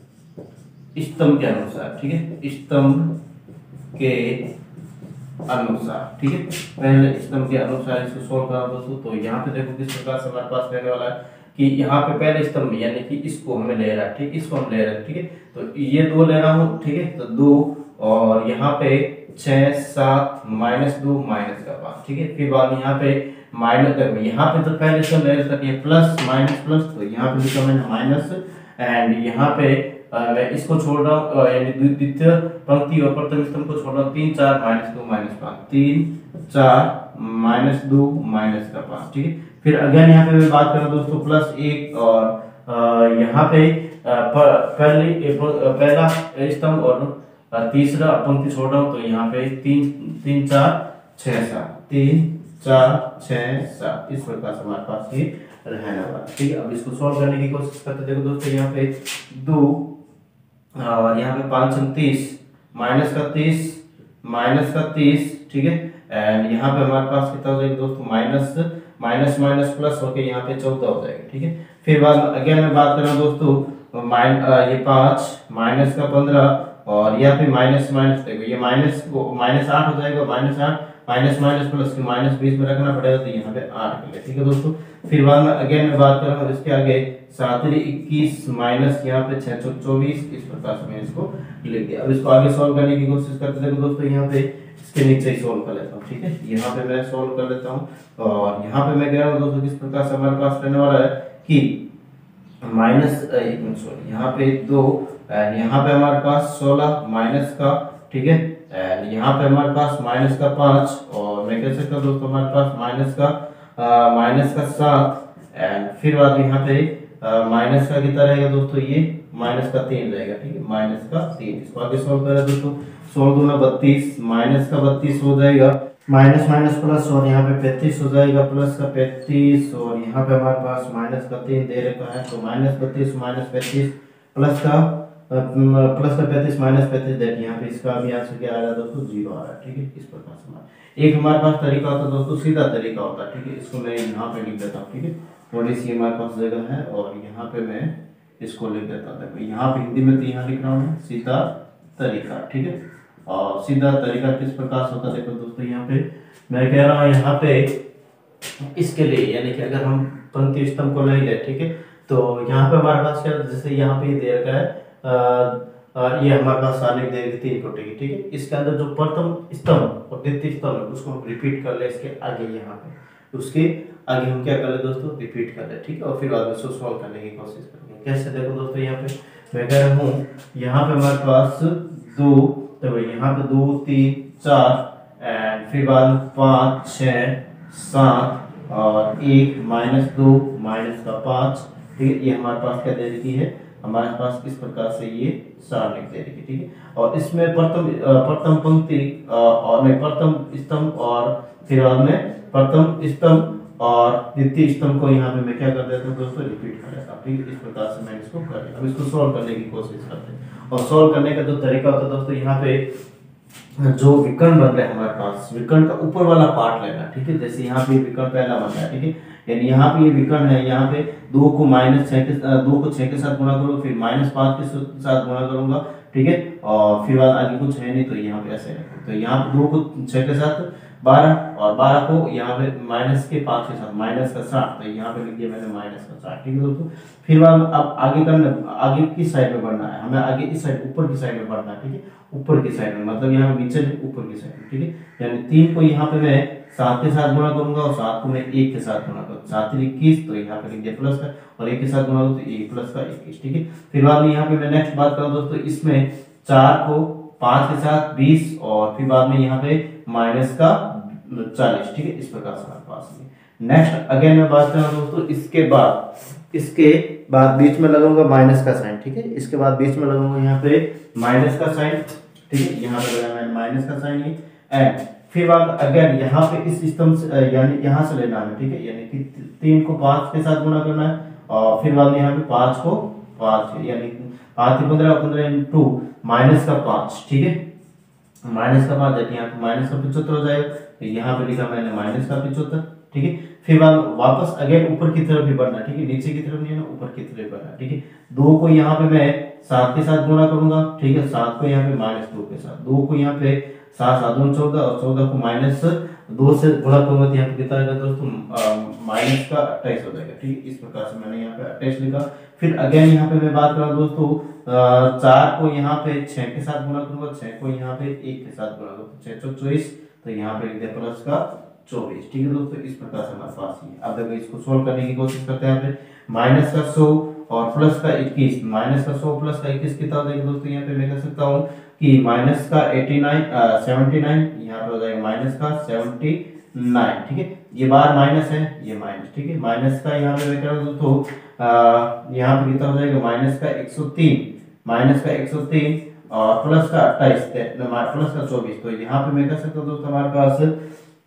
स्तंभ के अनुसार, ठीक है, स्तंभ के अनुसार, ठीक है। पहले स्तंभ के अनुसार इसको सॉल्व करा दोस्तों। तो यहाँ पे देखो किस प्रकार से हमारे पास रहने वाला है कि यहाँ पे पहले स्तंभ यानी कि इसको हमें ले रहा है, ठीक, इसको हम ले रहे हैं, ठीक है। तो ये दो ले रहा हूँ, ठीक है, तो दो, और यहाँ पे छह सात माइनस दो माइनस का पाँच, ठीक है। फिर बाद में यहाँ पे माइनस, देखो यहाँ पे तो पहले स्तंभ ले रहे थे प्लस माइनस प्लस, तो यहाँ पे लिखा मैंने माइनस, एंड यहाँ पे आ, मैं इसको छोड़ रहा हूँ, यानी द्वितीय पंक्ति और प्रथम स्तंभ को छोड़ रहा हूँ, तीन चार माइनस दो माइनस पाँच, तीन चार माइनस दो माइनस का पाँच, ठीक है। फिर अगेन यहाँ पे मैं बात कर रहा हूँ दोस्तों, प्लस एक, और यहाँ पे पहले पहला स्तंभ और तीसरा पंक्ति छोड़ रहा हूँ, तो यहाँ पे तीन तीन चार छह सात, तीन चार छह सात, इस प्रकार से हमारे पास ये रहने वाला, ठीक है। अब इसको सॉल्व करने की कोशिश करते हैं। देखो दोस्तों, यहाँ पे दो और यहाँ पे पाँच तीस, माइनस का तीस माइनस का तीस, ठीक है। एंड यहाँ पे हमारे पास कितना हो जाएगा दोस्तों, माइनस माइनस माइनस प्लस होके यहाँ पे चौदह हो जाएगा, ठीक है। फिर बाद अगेन मैं बात कर रहा हूँ दोस्तों, माइन ये पाँच माइनस का पंद्रह, और यहाँ पे माइनस माइनस देखो, ये माइनस माइनस आठ हो जाएगा, माइनस आठ माइनस माइनस प्लस के माइनस बीस में रखना पड़ेगा, तो यहाँ पे आठ के लिए, ठीक है दोस्तों। फिर बाद में अगेन मैं बात कर रहा हूँ इसके आगे, सात इक्कीस माइनस यहाँ पे छह सौ चौबीस, इस प्रकार से मैं इसको लिख दिया। अब इसको आगे सॉल्व करने की कोशिश करते हैं दोस्तों, यहाँ पे इसके नीचे ही सॉल्व कर लेता हूँ, ठीक है। यहाँ पे मैं सॉल्व कर लेता हूँ, और यहाँ पे मैं कह रहा हूँ दोस्तों किस प्रकार से हमारे पास रहने वाला है कि माइनस एक मिनट सॉरी, यहाँ पे दो, एंड यहाँ पे हमारे पास सोलह माइनस का, ठीक है, एंड यहाँ पे हमारे पास माइनस का पाँच, और मैं कह सकता हूँ दोस्तों हमारे पास माइनस का माइनस का सात, एंड फिर बाद यहाँ पे माइनस का कितना रहेगा दोस्तों, ये माइनस का तीन रहेगा, ठीक है, माइनस का तीन। इसको आगे सॉल्व करें दोस्तों, सोलह दूना बत्तीस, माइनस का बत्तीस हो जाएगा, माइनस माइनस प्लस, और यहाँ पे पैंतीस हो जाएगा, प्लस का पैंतीस, और यहाँ पे हमारे पास माइनस का तीन दे रखा है, तो माइनस बत्तीस माइनस पैंतीस प्लस का प्लस का पैंतीस माइनस पैंतीस, देख यहाँ पे इसका भी आंसर क्या आ रहा है दोस्तों, जीरो आ रहा है, ठीक है। इस प्रकार से एक हमारे पास तरीका होता है दोस्तों, सीधा तरीका होता है, ठीक है। इसको मैं यहाँ पे लिख देता हूँ, ठीक है, थोड़ी सी हमारे पास जगह है, और यहाँ पे मैं इसको लिख देता हूँ, देखो यहाँ पे हिंदी में तो यहाँ लिख रहा हूँ सीधा तरीका, ठीक है। और सीधा तरीका किस प्रकार से होता है देखो दोस्तों, यहाँ पे मैं कह रहा हूँ, यहाँ पे इसके लिए यानी कि अगर हम पंक्ति स्तंभ को ले लें, ठीक है, तो यहाँ पे हमारे पास क्या, जैसे यहाँ पे दे रखा है आ, आ, ये हमारे पास सारणी दे रखी तीन कोटि की, ठीक है। इसके अंदर जो प्रथम स्तंभ और द्वितीय स्तंभ है उसको हम रिपीट कर ले, इसके आगे यहाँ पे उसके आगे हम क्या कर ले दोस्तों, रिपीट कर ले, ठीक है, और फिर बाद में उसको सॉल्व करने की कोशिश करेंगे। कैसे देखो दोस्तों, यहाँ पे मैं कह रहा हूँ, यहाँ पे हमारे पास दो, तो यहाँ पे दो तीन चार, एंड फिर बाद में पाँच छः सात, और एक माइनस दो माइनस का पाँच, ठीक है। ये हमारे पास क्या दे रखी है, हमारे पास इस प्रकार से ये सारणी दे रखी, ठीक है। और इसमें प्रथम प्रथम पंक्ति और में प्रथम स्तंभ, और फिर बाद में प्रथम स्तंभ और द्वितीय स्तंभ को यहाँ पे मैं क्या कर देता हूँ दोस्तों, रिपीट कर देता हूँ। ठीक है, इस प्रकार से मैंने इसको कर लिया। अब इसको सॉल्व करने की कोशिश करते हैं। और सॉल्व करने का जो तरीका होता है दोस्तों, यहाँ पे जो विकर्ण बन रहा है हमारे पास, विकर्ण का ऊपर वाला पार्ट लेना। ठीक है, जैसे यहाँ पे विकर्ण पहला बन रहा है। ठीक है, यानी यहाँ पे ये विकर्ण है, यहाँ पे दो को माइनस छह के दो को छह के साथ गुणा करो, फिर माइनस पांच के साथ गुणा करूंगा। ठीक है, और फिर बाद आगे कुछ है नहीं तो यहाँ पे ऐसे रखो। तो यहाँ पे दो को छह के साथ बारह, और बारह को यहाँ पे माइनस के पांच के साथ माइनस का साठ, तो यहाँ पे लिख दिया मैंने माइनस का साठ। ठीक है दोस्तों, फिर बाद अब आगे करना, आगे किस साइड में बढ़ना है हमें, आगे इस साइड ऊपर की साइड में बढ़ना है। ठीक है, ऊपर की साइड में, मतलब यहाँ नीचे ऊपर की साइड में। ठीक है, यानी तीन को यहाँ पे मैं सात के साथ गुणा करूंगा और सात को मैं एक के साथ गुणा करूंगा, सात इक्कीस, तो यहाँ पे लिख दिया प्लस का, और एक के साथ गुणा करूँ तो एक प्लस का इक्कीस। ठीक है, फिर बाद में यहाँ पे मैं नेक्स्ट बात करूँ दोस्तों, इसमें चार को पांच के साथ बीस, और फिर बाद में यहाँ पे माइनस का चालीस। ठीक है, इस प्रकार से हमारे पास नेक्स्ट अगेन मैं बात कर रहा हूँ दोस्तों, इसके बाद इसके बाद बीच में लगाऊंगा माइनस का साइन। ठीक है, इसके बाद बीच में लगाऊंगा यहाँ पे माइनस का साइन। ठीक है, यहाँ पे लगाया मैंने माइनस का साइन, एंड फिर बाद अगेन यहाँ पे इस स्तंभ से यानी यहाँ से लेना है। ठीक है, यानी कि तीन को पांच के साथ गुणा करना है, और फिर बाद में यहाँ पे पांच को पांच, यानी पांच पंद्रह, पंद्रह इंटू माइनस का पांच। ठीक है, माइनस का पांच, यहाँ पे माइनस का पिछहत्तर हो जाएगा, तो यहाँ पे लिखा मैंने माइनस का पिछहत्तर। ठीक है, फिर बाद वापस अगेन ऊपर की तरफ भी बढ़ना। ठीक है, नीचे की तरफ नहीं है ना, ऊपर की तरफ बढ़ना। ठीक है, दो को यहाँ पे मैं सात के साथ गुणा करूंगा। ठीक है, सात को यहाँ पे माइनस दो के साथ, दो को यहाँ पे सात सात दो चौदह, और चौदह को माइनस दो से गुणा करूंगा तो यहाँ पे कितना आएगा दोस्तों, माइनस का अट्ठाईस हो जाएगा। ठीक है, इस प्रकार से मैंने यहाँ पे अट्ठाईस लिखा। फिर अगेन यहाँ पे मैं बात कर रहा हूँ दोस्तों, चार को यहाँ पे छह के साथ गुणा करूंगा, छह को यहाँ पे एक के साथ गुणा करूंगा, छह सौ चौबीस, तो यहाँ पे लिख दिया प्लस का चौबीस। ठीक है दोस्तों, इस प्रकार से हमारे पास ये। अब देखो इसको सोल्व करने की कोशिश करते हैं। यहाँ पे माइनस का सौ और प्लस का इक्कीस, माइनस का सौ प्लस का इक्कीस कितना हो जाएगा दोस्तों, यहाँ पे मैं कह सकता हूँ कि माइनस का एटी नाइन सेवेंटी नाइन, यहाँ पे हो जाएगा माइनस का सेवेंटी नाइन। ठीक है, ये बार माइनस है, ये माइनस। ठीक है, माइनस का यहाँ पे मैं कह रहा हूँ दोस्तों, यहाँ पे कितना हो जाएगा माइनस का एक सौ तीन, माइनस का एक सौ तीन और प्लस का अट्ठाईस, प्लस का चौबीस, तो यहाँ पे मैं कह सकता हूँ दोस्तों हमारे पास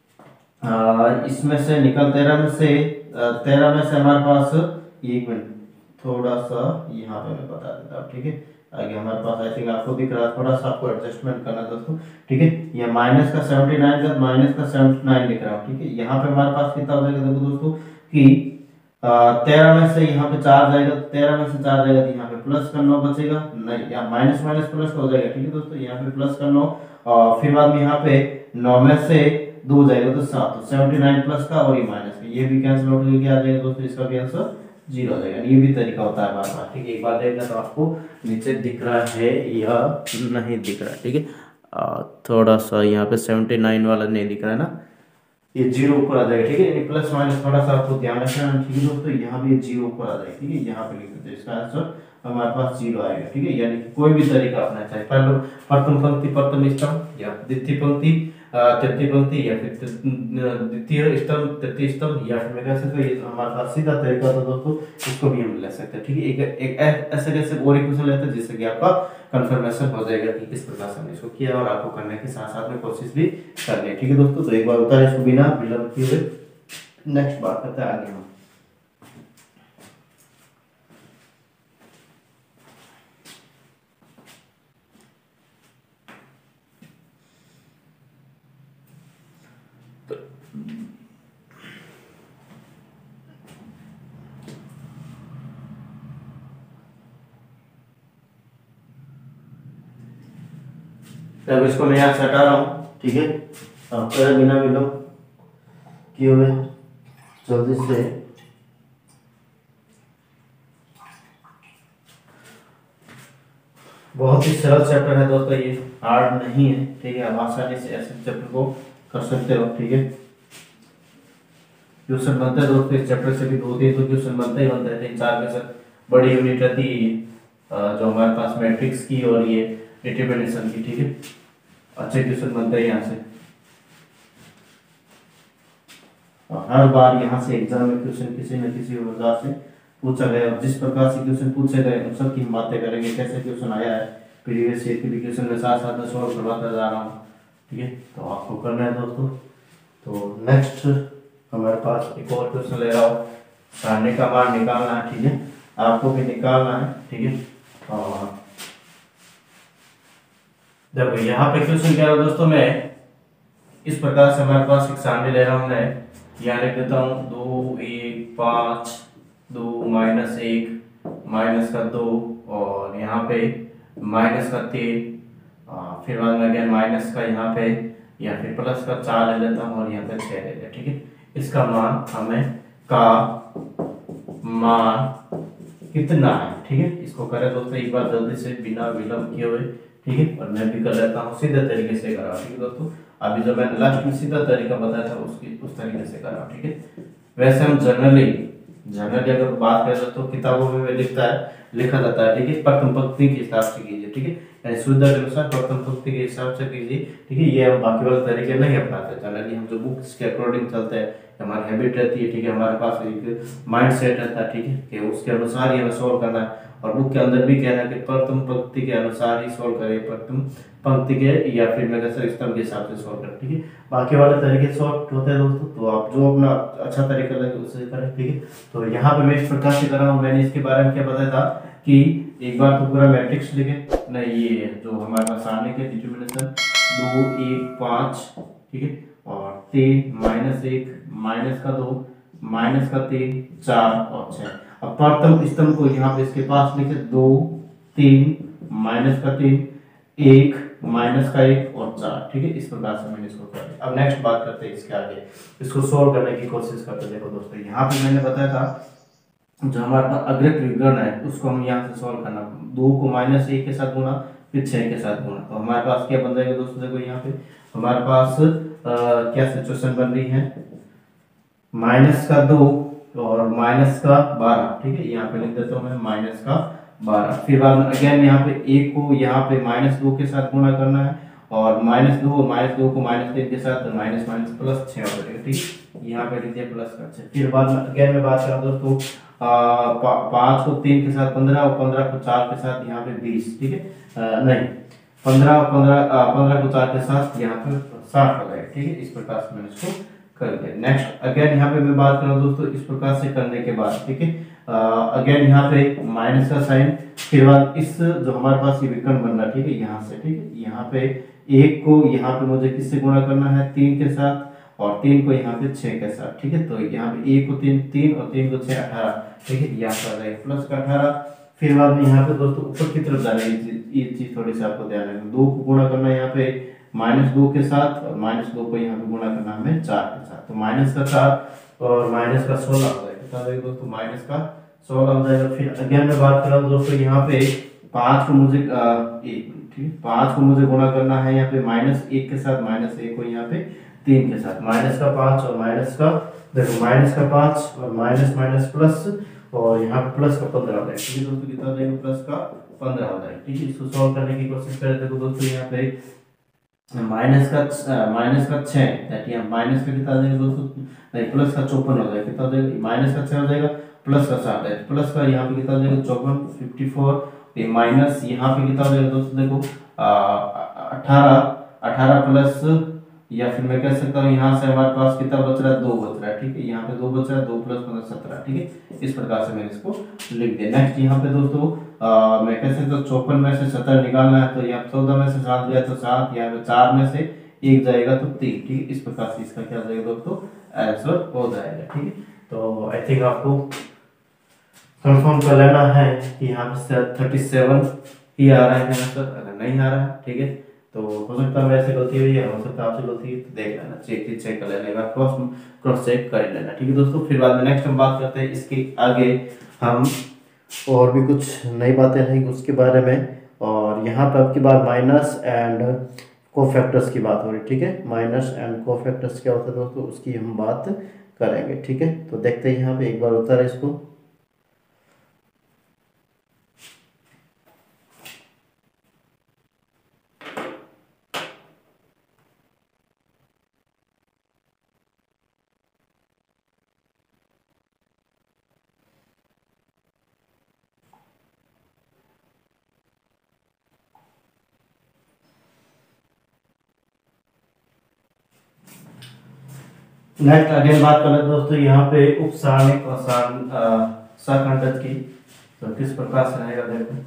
आ, इसमें से निकल तेरह में से तेरह में से हमारे पास, एक मिनट थोड़ा सा यहाँ पे मैं बता देता हूँ। ठीक है, आगे हमारे पास आई थिंक आपको दिख रहा है, थोड़ा सा आपको एडजस्टमेंट करना दोस्तों। ठीक है, ये माइनस का सेवेंटी नाइन का माइनस का सेवेंटी नाइन लिख रहा हूँ। ठीक है, यहाँ पे हमारे पास कितना हो जाएगा देखो दोस्तों कि तेरह में से यहाँ पे चार जाएगा, तेरह में से चार जाएगा तो यहाँ पे प्लस का नौ बचेगा, नहीं यहाँ माइनस माइनस प्लस का हो जाएगा। ठीक है दोस्तों, यहाँ पे प्लस का नौ, और फिर बाद में यहाँ पे नौ में से दो जाएगा तो सात, तो सेवेंटी नाइन प्लस का और ये माइनस का, ये भी कैंसिल आउट करके आ जाएगा दोस्तों, इसका भी आंसर जीरो आ जाएगा। ये भी तरीका होता है बार बार। ठीक है, एक बार देखना तो आपको नीचे दिख रहा है या नहीं दिख रहा है। ठीक है, थोड़ा सा यहाँ पे सेवेंटी नाइन वाला नहीं दिख रहा है ना, ये जीरो ऊपर आ जाएगा। ठीक है, यानी प्लस माइनस थोड़ा सा आपको ध्यान रखना। ठीक है दोस्तों, यहाँ भी जीरो ऊपर आ जाएगा। ठीक है, यहाँ पे लिख देते हैं, इसका आंसर हमारे पास जीरो आएगा। ठीक है, यानी कोई भी तरीका अपना चाहे पहले प्रथम पंक्ति प्रथम स्तंभ, या द्वितीय पंक्ति तृतीय पंक्ति, या फिर द्वितीय स्तंभ तृतीय स्तंभ, या फिर मैं कह सकता हूँ ये हमारे पास सीधा तरीका था दोस्तों, इसको भी हम ले सकते हैं। ठीक है, एक एक ऐसे कैसे और एक क्वेश्चन लेते हैं जिससे कि आपका कंफर्मेशन हो जाएगा कि किस प्रकार से हमने इसको किया, और आपको करने के साथ साथ में कोशिश भी करनी है। ठीक है दोस्तों, तो एक बार उतारे इसको बिना विलंब किए हुए नेक्स्ट बात करते हैं आगे हम। अब इसको मैं यहाँ से हटा रहा हूँ। ठीक है, अब कर बिना विलंब किए हुए जल्दी से बहुत ही सरल चैप्टर है दोस्तों, ये हार्ड नहीं है। ठीक है, आप आसानी से ऐसे चैप्टर को कर सकते हो। ठीक है, क्वेश्चन बनते हैं दोस्तों इस चैप्टर से भी दो तीन तो क्वेश्चन बनते ही बनते हैं, तीन चार क्वेश्चन बड़ी यूनिट रहती है जो हमारे पास मैट्रिक्स की और ये डिटरमिनेशन की। ठीक है, अच्छे क्वेश्चन बनते हैं यहाँ से, और हर बार यहाँ से एग्जाम में क्वेश्चन किसी न किसी प्रकार से पूछा गया, और जिस प्रकार से क्वेश्चन पूछे गए उन सब की हम बातें करेंगे, कैसे क्वेश्चन आया है प्रीवियस ईयर के क्वेश्चन में साथ साथ में सॉल्व करवाता जा रहा हूँ। ठीक है, तो आपको करना है दोस्तों। तो नेक्स्ट हमारे पास एक और क्वेश्चन ले रहा हूँ, सारणी का मान निकालना है, ठीक है, आपको भी निकालना है, ठीक है। और देखो यहाँ पे क्वेश्चन क्या है दोस्तों, मैं इस प्रकार से हमारे पास एक सारणी ले रहा हूँ, मैं यहाँ लिख देता हूँ दो एक पाँच, दो माइनस एक, माइनस का दो, और यहाँ पे माइनस का तीन, फिर बाद में अगेन माइनस का यहाँ पे, या फिर प्लस का चार ले लेता हूँ और यहाँ पे छह ले लेता, ठीक है। इसका मान हमें का मान कितना है, ठीक है। इसको करें दोस्तों एक बार जल्दी से बिना विलंब किए हुए, ठीक है। और मैं भी कर लेता हूँ सीधे तरीके से करा, ठीक है दोस्तों। अभी जो मैंने लास्ट में सीधा तरीका बताया था उसकी उस तरीके से करा, ठीक है। वैसे हम जनरली जनरली अगर बात करें तो किताबों में लिखता है लिखा जाता है, ठीक है, प्रथम पंक्ति के हिसाब से कीजिए, ठीक है, यानी सुविधा के अनुसार प्रथम पंक्ति के हिसाब से कीजिए, ठीक है। ये हम बाकी वाले तरीके नहीं अपनाते, जनरली हम जो बुक्स के अकॉर्डिंग चलते हैं, हमारी हैबिट रहती है, ठीक है, हमारे पास एक माइंड सेट रहता है, ठीक है, कि उसके अनुसार ही हमें सॉल्व करना है। और बुक के अंदर भी कह रहा है कि प्रथम पंक्ति के अनुसार ही सॉल्व करें, प्रथम पंक्ति के या फिर मैं कैसे स्तंभ के हिसाब से सॉल्व करें, ठीक है। बाकी वाले तरीके सॉल्व होते हैं दोस्तों, तो आप जो अपना अच्छा तरीका लगे उससे करें, ठीक है। तो यहाँ पे मैं इस प्रकार से कर रहा हूँ। मैंने इसके बारे में क्या बताया था कि एक बार तो पूरा मैट्रिक्स लिखे, नहीं ये जो हमारे पास सामने के डिटर्मिनेशन दो एक पाँच, ठीक है, और तीन माइनस एक, माइनस का दो, माइनस का तीन, चार और छह। अब प्रथम स्तंभ को यहाँ पे इसके पास लिखे दो तीन, माइनस का तीन, एक, माइनस का एक और चार, ठीक है। इस प्रकार से मैंने इसको कर दिया। अब नेक्स्ट बात करते हैं इसके आगे, इसको सोल्व करने की कोशिश करते हैं। देखो दोस्तों यहाँ पे मैंने बताया था जो हमारे पास अग्रत विकर्ण है उसको हम यहाँ से सॉल्व करना, दो को माइनस एक के साथ गुणा, फिर छह के साथ गुणा, तो हमारे पास क्या बन जाएगा दोस्तों, देखो यहाँ पे हमारे पास आ, क्या सिचुएशन बन रही है, माइनस का दो और माइनस का बारह, ठीक है, यहाँ पे लिख देता हूँ मैं माइनस का बारह। फिर बाद में अगेन यहाँ पे एक को यहाँ पे माइनस दो के साथ गुणा करना है, और माइनस दो माइनस दो को माइनस तीन के साथ माइनस माइनस प्लस छह हो जाएगा, ठीक, यहाँ पे लिख दिया प्लस का छह। फिर बाद में अगेन मैं बात करूँ दोस्तों, पांच को तीन के साथ पंद्रह और पंद्रह को चार के साथ यहाँ पे बीस, ठीक है, नहीं पंद्रह और पंद्रह पंद्रह को चार के साथ यहाँ पे साठ हो जाएगा, ठीक है। इस प्रकार से मैंने इसको कर दिया। नेक्स्ट अगेन यहाँ पे मैं बात करूँ दोस्तों, इस प्रकार से करने के बाद, ठीक है, अगेन यहाँ पे माइनस का साइन, फिर बाद इस जो हमारे पास ये विकर्ण बन रहा, ठीक है, यहाँ से, ठीक है, यहाँ पे एक को यहाँ पे मुझे किससे गुणा करना है, तीन के साथ, और तीन को यहाँ पे छह के साथ, ठीक है। तो यहाँ पे एक को तीन तीन और तीन को छह अठारह, ठीक है, यहाँ पर जाएगा प्लस का अठारह। फिर बाद में यहाँ पे दोस्तों ऊपर की तरफ जाना है, ये चीज थोड़ी सी आपको ध्यान रखना, दो को गुणा करना है यहाँ पे माइनस दो के साथ, और माइनस दो को यहाँ पे गुणा करना हमें चार के साथ, तो माइनस का चार और माइनस का सोलह हो जाएगा, कितना जाएगा दोस्तों, माइनस का सोलह हो जाएगा। फिर अगेन मैं बात कर रहा हूँ दोस्तों, यहाँ पे पांच को मुझे एक, ठीक है, पांच को मुझे गुणा करना है यहाँ पे माइनस एक के साथ, माइनस एक को यहाँ पे तीन के साथ, माइनस का पांच और माइनस का, देखो माइनस का पांच और माइनस माइनस प्लस, और यहाँ पे प्लस का पंद्रह हो जाएगा, ठीक है दोस्तों, कितना हो जाएगा, प्लस का पंद्रह हो जाएगा, ठीक है। इसको सॉल्व करने की कोशिश करें, देखो दोस्तों यहाँ पे माइनस का माइनस का छह, माइनस का कितना हो जाएगा दोस्तों, नहीं प्लस का चौपन हो जाएगा, कितना हो जाएगा, माइनस का छह हो जाएगा, प्लस का सात है, प्लस का यहाँ पे कितना हो जाएगा, चौपन फिफ्टी फोर, माइनस यहाँ पे कितना हो जाएगा दोस्तों, देखो अठारह, अठारह प्लस, या फिर मैं कह सकता हूँ यहाँ से हमारे पास कितना बच रहा है, दो बच रहा है, ठीक है, यहाँ पे दो बच रहा है, दो प्लस पंद्रह सत्रह, ठीक है। इस प्रकार से मैंने इसको लिख दिया। नेक्स्ट यहाँ पे दोस्तों आ, मैं कह सकता हूँ चौपन में से सत्तर निकालना है, तो यहाँ चौदह में से सात गया तो सात, यहाँ पे चार में से एक जाएगा तो तीन, ठीक है। इस प्रकार से इसका क्या जाएगा दोस्तों, आंसर हो जाएगा, ठीक है। तो आई थिंक आपको कंफर्म कर लेना है कि यहाँ पे थर्टी सेवन ही आ रहा है आंसर, अगर नहीं आ रहा है, ठीक है, तो हो सकता है मेरे से गलती हुई है, हो सकता है आपसे गलती हुई, तो देख लेना, चेक चेक कर लेना, क्रॉस क्रॉस चेक कर लेना, ठीक है दोस्तों। फिर बाद में नेक्स्ट हम बात करते हैं इसके आगे, हम और भी कुछ नई बातें रहेंगी उसके बारे में, और यहाँ पे आपकी बात माइनस एंड कोफैक्टर्स की बात हो रही है, ठीक है, माइनस एंड कोफैक्टर्स क्या होता है दोस्तों, उसकी हम बात करेंगे, ठीक है। तो देखते हैं यहाँ पे एक बार होता है इसको, नेक्स्ट अगेन बात कर लेते दोस्तों यहाँ पे उपसारणिक और सहखंडज की, तो किस प्रकार से रहेगा देखो।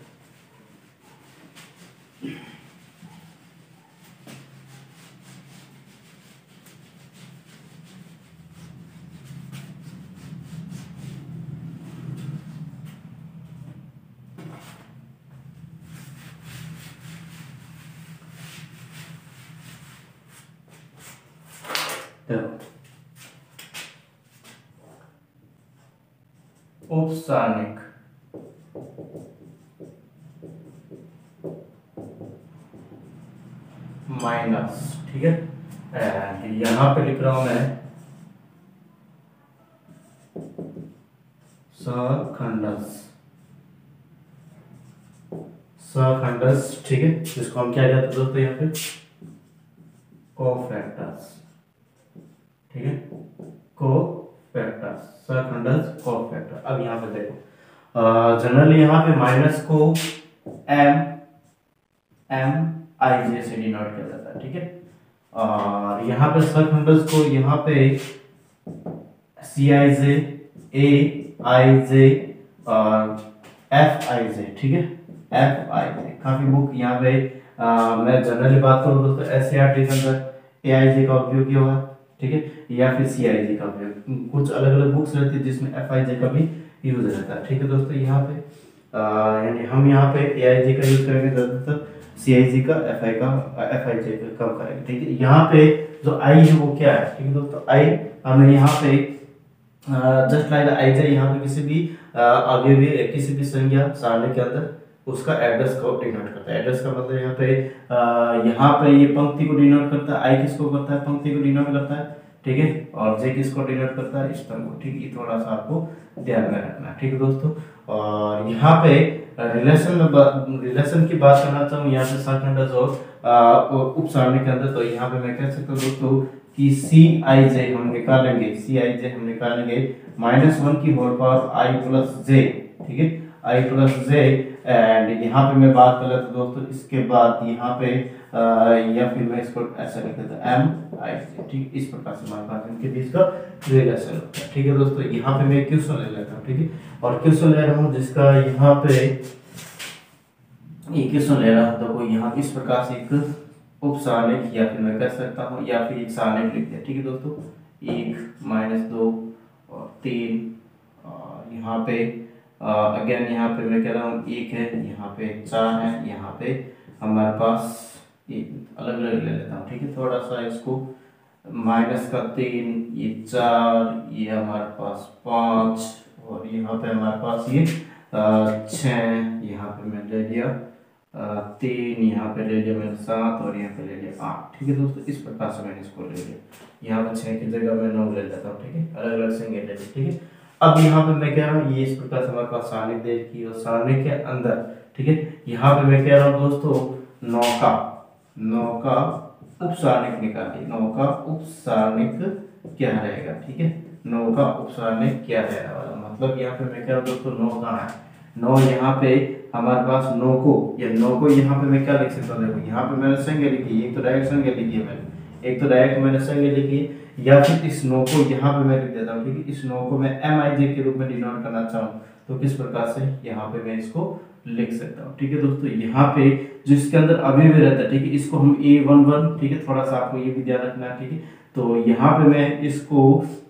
उपसारणिक माइनस, ठीक है, यहां पे लिख रहा हूं मैं सहखंडज, सहखंडज, ठीक है, जिसको हम क्या कहते हैं दोस्तों यहाँ पे कोफैक्टर्स, ठीक है, कोफैक्टर्स, सहखंडज कोफैक्टर। अब यहाँ पे देखो जनरली यहाँ पे माइनस को एम एम आई जे से डिनोट किया जाता है, ठीक है, और यहाँ पे सहखंडज को यहाँ पे सी आई जे, ए आई जे और एफ आई जे, ठीक है, एफ आई जे। काफी बुक यहाँ पे आ, मैं जनरली बात करूँ दोस्तों एस सी आर टी के अंदर ए आई जे का उपयोग किया हुआ है, ठीक है, या फिर सी आई जे का उपयोग, कुछ अलग अलग बुक्स रहती है जिसमें एफ आई जे का भी यूज रहता है, ठीक है दोस्तों। यहाँ पे यानी हम यहाँ पे ए आई जे का यूज करेंगे ज्यादातर, सी आई जी का, एफ आई का, एफ आई जे का कम करेंगे, ठीक है। यहाँ पे जो आई है वो क्या है, ठीक है दोस्तों, आई हमें यहाँ पे जस्ट लाइक आई जे यहाँ पे किसी भी आगे भी किसी भी संख्या सारणी के अंदर उसका एड्रेस को डिनोट करता है। एड्रेस का मतलब यहाँ पे यहाँ पे ये पंक्ति को डिनोट करता है, आई किसको करता है, पंक्ति को डिनोट करता है, ठीक है, और जे किसको डिनोट करता है, स्तंभ को, ठीक है, ये थोड़ा सा आपको ध्यान में रखना है, ठीक है दोस्तों। और यहाँ पे रिलेशन में रिलेशन की बात करना चाहूँ यहाँ पे सहखंडज और उपसारणी के अंदर, तो यहाँ पे मैं कह सकता हूँ दोस्तों कि सी आई जे हम निकालेंगे, सी आई जे हम निकालेंगे माइनस वन की whole power I plus J, ठीक है, आई प्लस जे। एंड यहाँ पे मैं बात कर लेता हूँ दोस्तों, इसके बाद यहाँ पे आ, या फिर मैं इसको ऐसा लिख देता हूँ एम आई जे, ठीक, इस प्रकार से हमारे पास इनके बीच का रिलेशन होता है, ठीक है दोस्तों। यहाँ पे मैं क्वेश्चन ले लेता हूँ, ठीक है, और क्वेश्चन ले रहा हूँ जिसका यहाँ पे ये क्वेश्चन ले रहा हूँ, तो कोई यहाँ इस प्रकार से एक उपसारणिक या फिर मैं कह सकता हूँ या फिर एक सारणिक लिख दिया, ठीक है दोस्तों, एक माइनस दो और तीन, और यहाँ पे अगेन यहाँ पे मैं कह रहा हूँ एक है, यहाँ पे चार है, यहाँ पे हमारे पास एक अलग अलग ले लेता हूँ, ठीक है, थोड़ा सा इसको माइनस का तीन, ये चार, ये हमारे पास पाँच, और यहाँ पे हमारे पास ये छः, यहाँ पे मैं ले लिया तीन, यहाँ पे ले लिया मैंने सात, और यहाँ पे ले लिया आठ, ठीक है दोस्तों। इस प्रकार से मैंने इसको ले लिया, यहाँ पे छः की जगह मैं नौ ले लेता हूँ, ठीक है, अलग अलग संख्या ले ली, ठीक है। अब यहाँ पे मैं कह रहा हूँ ये इस प्रकार से हमारे पास सारणी दे रखी है, और सारणी के अंदर, ठीक है, यहाँ पे मैं कह रहा हूँ दोस्तों नौ का नौ का उपसारणिक निकालिए, नौ का उपसारणिक क्या रहेगा, ठीक है, नौ का उपसारणिक क्या रहेगा वाला मतलब यहाँ पे मैं कह रहा हूँ दोस्तों नौ कहाँ है, नौ यहाँ पे हमारे पास नौ को, या नौ को यहाँ पे मैं क्या लिख सकता हूँ, देखो यहाँ पे मैंने संख्या लिखी है, एक तो डायरेक्ट संख्या लिखी है मैंने, एक तो डायरेक्ट मैंने संख्या लिखी है, या फिर इस नौ को यहाँ पे मैं लिख देता हूँ, ठीक है, इस नौ को मैं एम आई जे के रूप में डिनोट करना चाहूँ तो किस प्रकार से यहाँ पे मैं इसको लिख सकता हूँ, ठीक है दोस्तों। यहाँ पे जो इसके अंदर अवयव रहता है, ठीक है, इसको हम ए वन वन, ठीक है, थोड़ा सा आपको ये भी ध्यान रखना है, ठीक है, तो यहाँ पे मैं इसको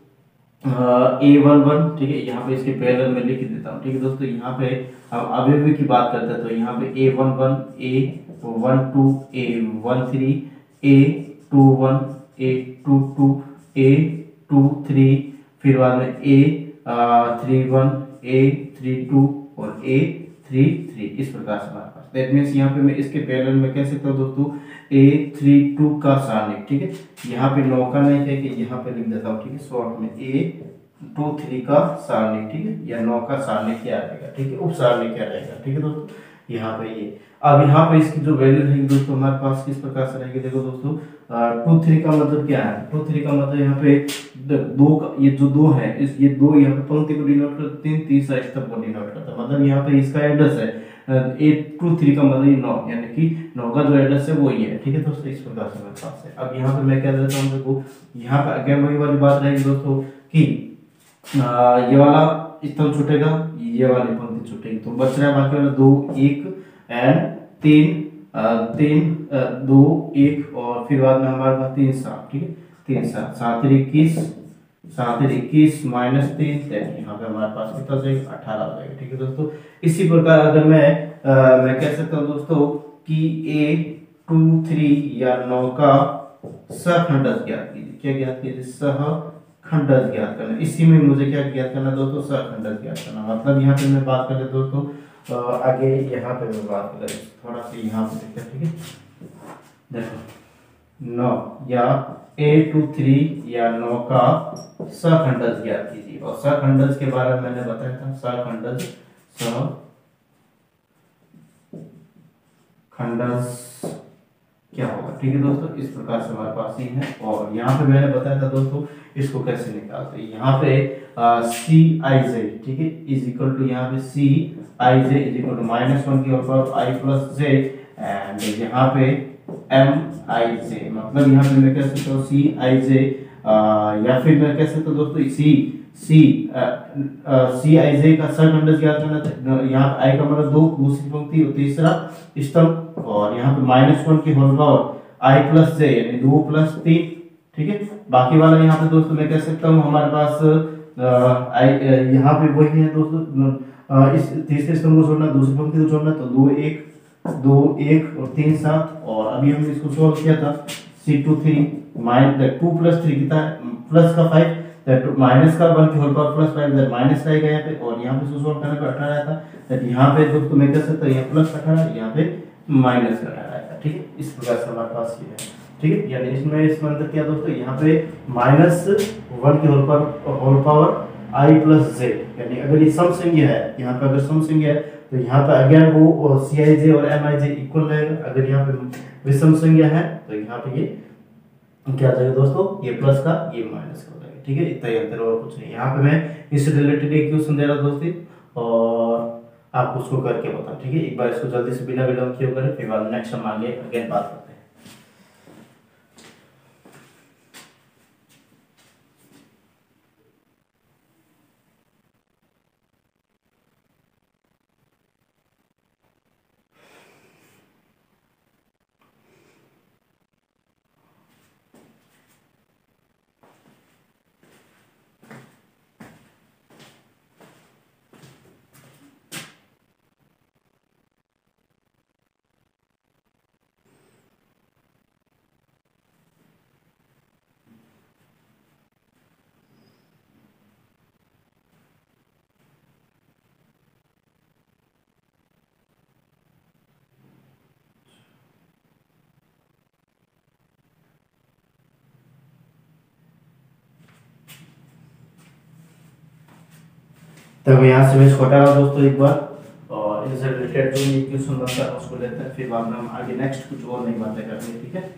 ए वन वन, ठीक है, यहाँ पे इसके पैरेलल में लिख देता हूँ, ठीक है दोस्तों। यहाँ पे हम अवयव की बात करते हैं तो यहाँ पे A one one, A one two, A one three, A two one, A two two, A two three, फिर बाद में A three one, A three two और ए थ्री थ्री, इस प्रकार से हमारे पास। दैट मीन्स यहाँ पे मैं इसके पैरेलल में कह सकता हूँ दोस्तों ए थ्री टू का सारणिक, ठीक है, यहाँ पे नौ का नहीं है कि यहाँ पे लिख देता हूँ, ठीक है, शॉर्ट में ए टू थ्री का सारणिक, ठीक है, या नौ का सारणिक क्या रहेगा, ठीक है, उप सारणिक क्या रहेगा, ठीक है दोस्तों। यहाँ पे ये अब यहाँ पे इसकी जो वैल्यू रहेगी दोस्तों हमारे पास किस प्रकार से रहेगी, देखो दोस्तों टू थ्री का मतलब क्या है, टू थ्री का मतलब यहाँ पे दो का, ये जो दो है इस ये दो यहाँ पे पंक्ति को डिनोट करते हैं, तीसरा स्तंभ को डिनोट करता है, मतलब यहाँ पे इसका एड्रेस है एट टू थ्री का मतलब नौ, यानी कि नौ का जो एड्रेस है वो ये है। ठीक है दोस्तों, इस प्रकार से मेरे पास है। अब यहाँ पे मैं क्या देता हूँ, देखो यहाँ पे अगेन वही वाली बात रहेगी दोस्तों कि आ, ये वाला स्तंभ छूटेगा, ये वाली पंक्ति छूटेगी, तो बच रहा है बाकी वाला दो एक एंड तीन, आ, तीन आ, दो एक और फिर बाद में हमारे पास तीन सात। ठीक है, तीन सात सात इक्कीस, सात इक्कीस माइनस तीन, यहाँ पे हमारे पास कितना जाएगा, अठारह हो जाएगा। ठीक है दोस्तों, इसी प्रकार अगर मैं आ, मैं कह सकता हूँ दोस्तों कि ए टू थ्री या नौ का सहखंडज ज्ञात कीजिए। क्या ज्ञात कीजिए, सहखंडज ज्ञात करना। इसी में मुझे क्या ज्ञात करना दोस्तों, सहखंडज ज्ञात करना। मतलब यहाँ पे मैं बात करें दोस्तों, आगे यहाँ पे मैं बात करें थोड़ा सा यहाँ पे देखते हैं। ठीक है, देखो नौ या ए टू थ्री या नौ का सहखंडज ज्ञात कीजिए। और सहखंडज के बारे में मैंने बताया था, सहखंडज सहखंडज क्या होगा। ठीक है दोस्तों, इस प्रकार से हमारे पास ये है। और यहाँ पे मैंने बताया था दोस्तों इसको कैसे निकालते हैं। यहाँ पे सी आई जेड, ठीक है, इज इक्वल टू यहाँ पे C I J is equal to minus one की whole power I plus J, and यहाँ पे एम आई जे, मतलब यहाँ पे मैं कह सकता हूँ सी आई जे, या फिर मैं कह सकता हूँ दोस्तों सी सी सी आई जे का सहखंडज ज्ञात करना था। यहाँ पे आई का मतलब दो, दूसरी पंक्ति और तीसरा स्तंभ, और यहाँ पे माइनस वन की whole power I plus J यानी दो प्लस तीन। ठीक है, बाकी वाला यहाँ पे दोस्तों मैं कह सकता हूँ हमारे पास आई, यहाँ पे वही है दोस्तों, इस तीसरे स्तंभ को छोड़ना, दूसरी पंक्ति को छोड़ना, तो दो एक, दो एक और तीन सात। और अभी हमने इसको सॉल्व किया था, C two three minus two plus three कितना है, प्लस का फाइव, दैट माइनस का वन की whole power plus five, that minus रहेगा यहाँ पे, और यहाँ पे इसको सॉल्व करने पे अठारह आया था, दैट यहाँ पे दोस्तों मैं कह सकता हूँ यहाँ प्लस अठारह, यहाँ पे माइनस का अठारह आएगा। ठीक है, इस प्रकार से हमारे पास ये है। ठीक है, यानी इसमें इसमें अंदर क्या दोस्तों, यहाँ पे माइनस वन की whole power whole power I plus J, यानी अगर ये सम संख्या है, यहाँ पे अगर सम संख्या है तो यहाँ पे अगेन वो सी आई जे और एम आई जे इक्वल रहेगा। अगर यहाँ पे विषम संख्या है तो यहाँ पे ये क्या आ जाएगा दोस्तों, ये प्लस का ये माइनस का हो जाएगा। ठीक है, इतना ही अंतर और कुछ नहीं। यहाँ पे मैं इससे रिलेटेड एक क्वेश्चन दे रहा दोस्तों, और आप उसको करके बताओ। ठीक है, एक बार इसको जल्दी से बिना विलंब किए करें, फिर बाद नेक्स्ट हम आगे अगेन बात करते हैं। तब यहाँ से मैं छोटा रहा दोस्तों एक बार, और इनसे रिलेटेड जो ये क्वेश्चन बनता है उसको लेते हैं, फिर बाद में हम आगे नेक्स्ट कुछ और नई बातें करेंगे। ठीक है,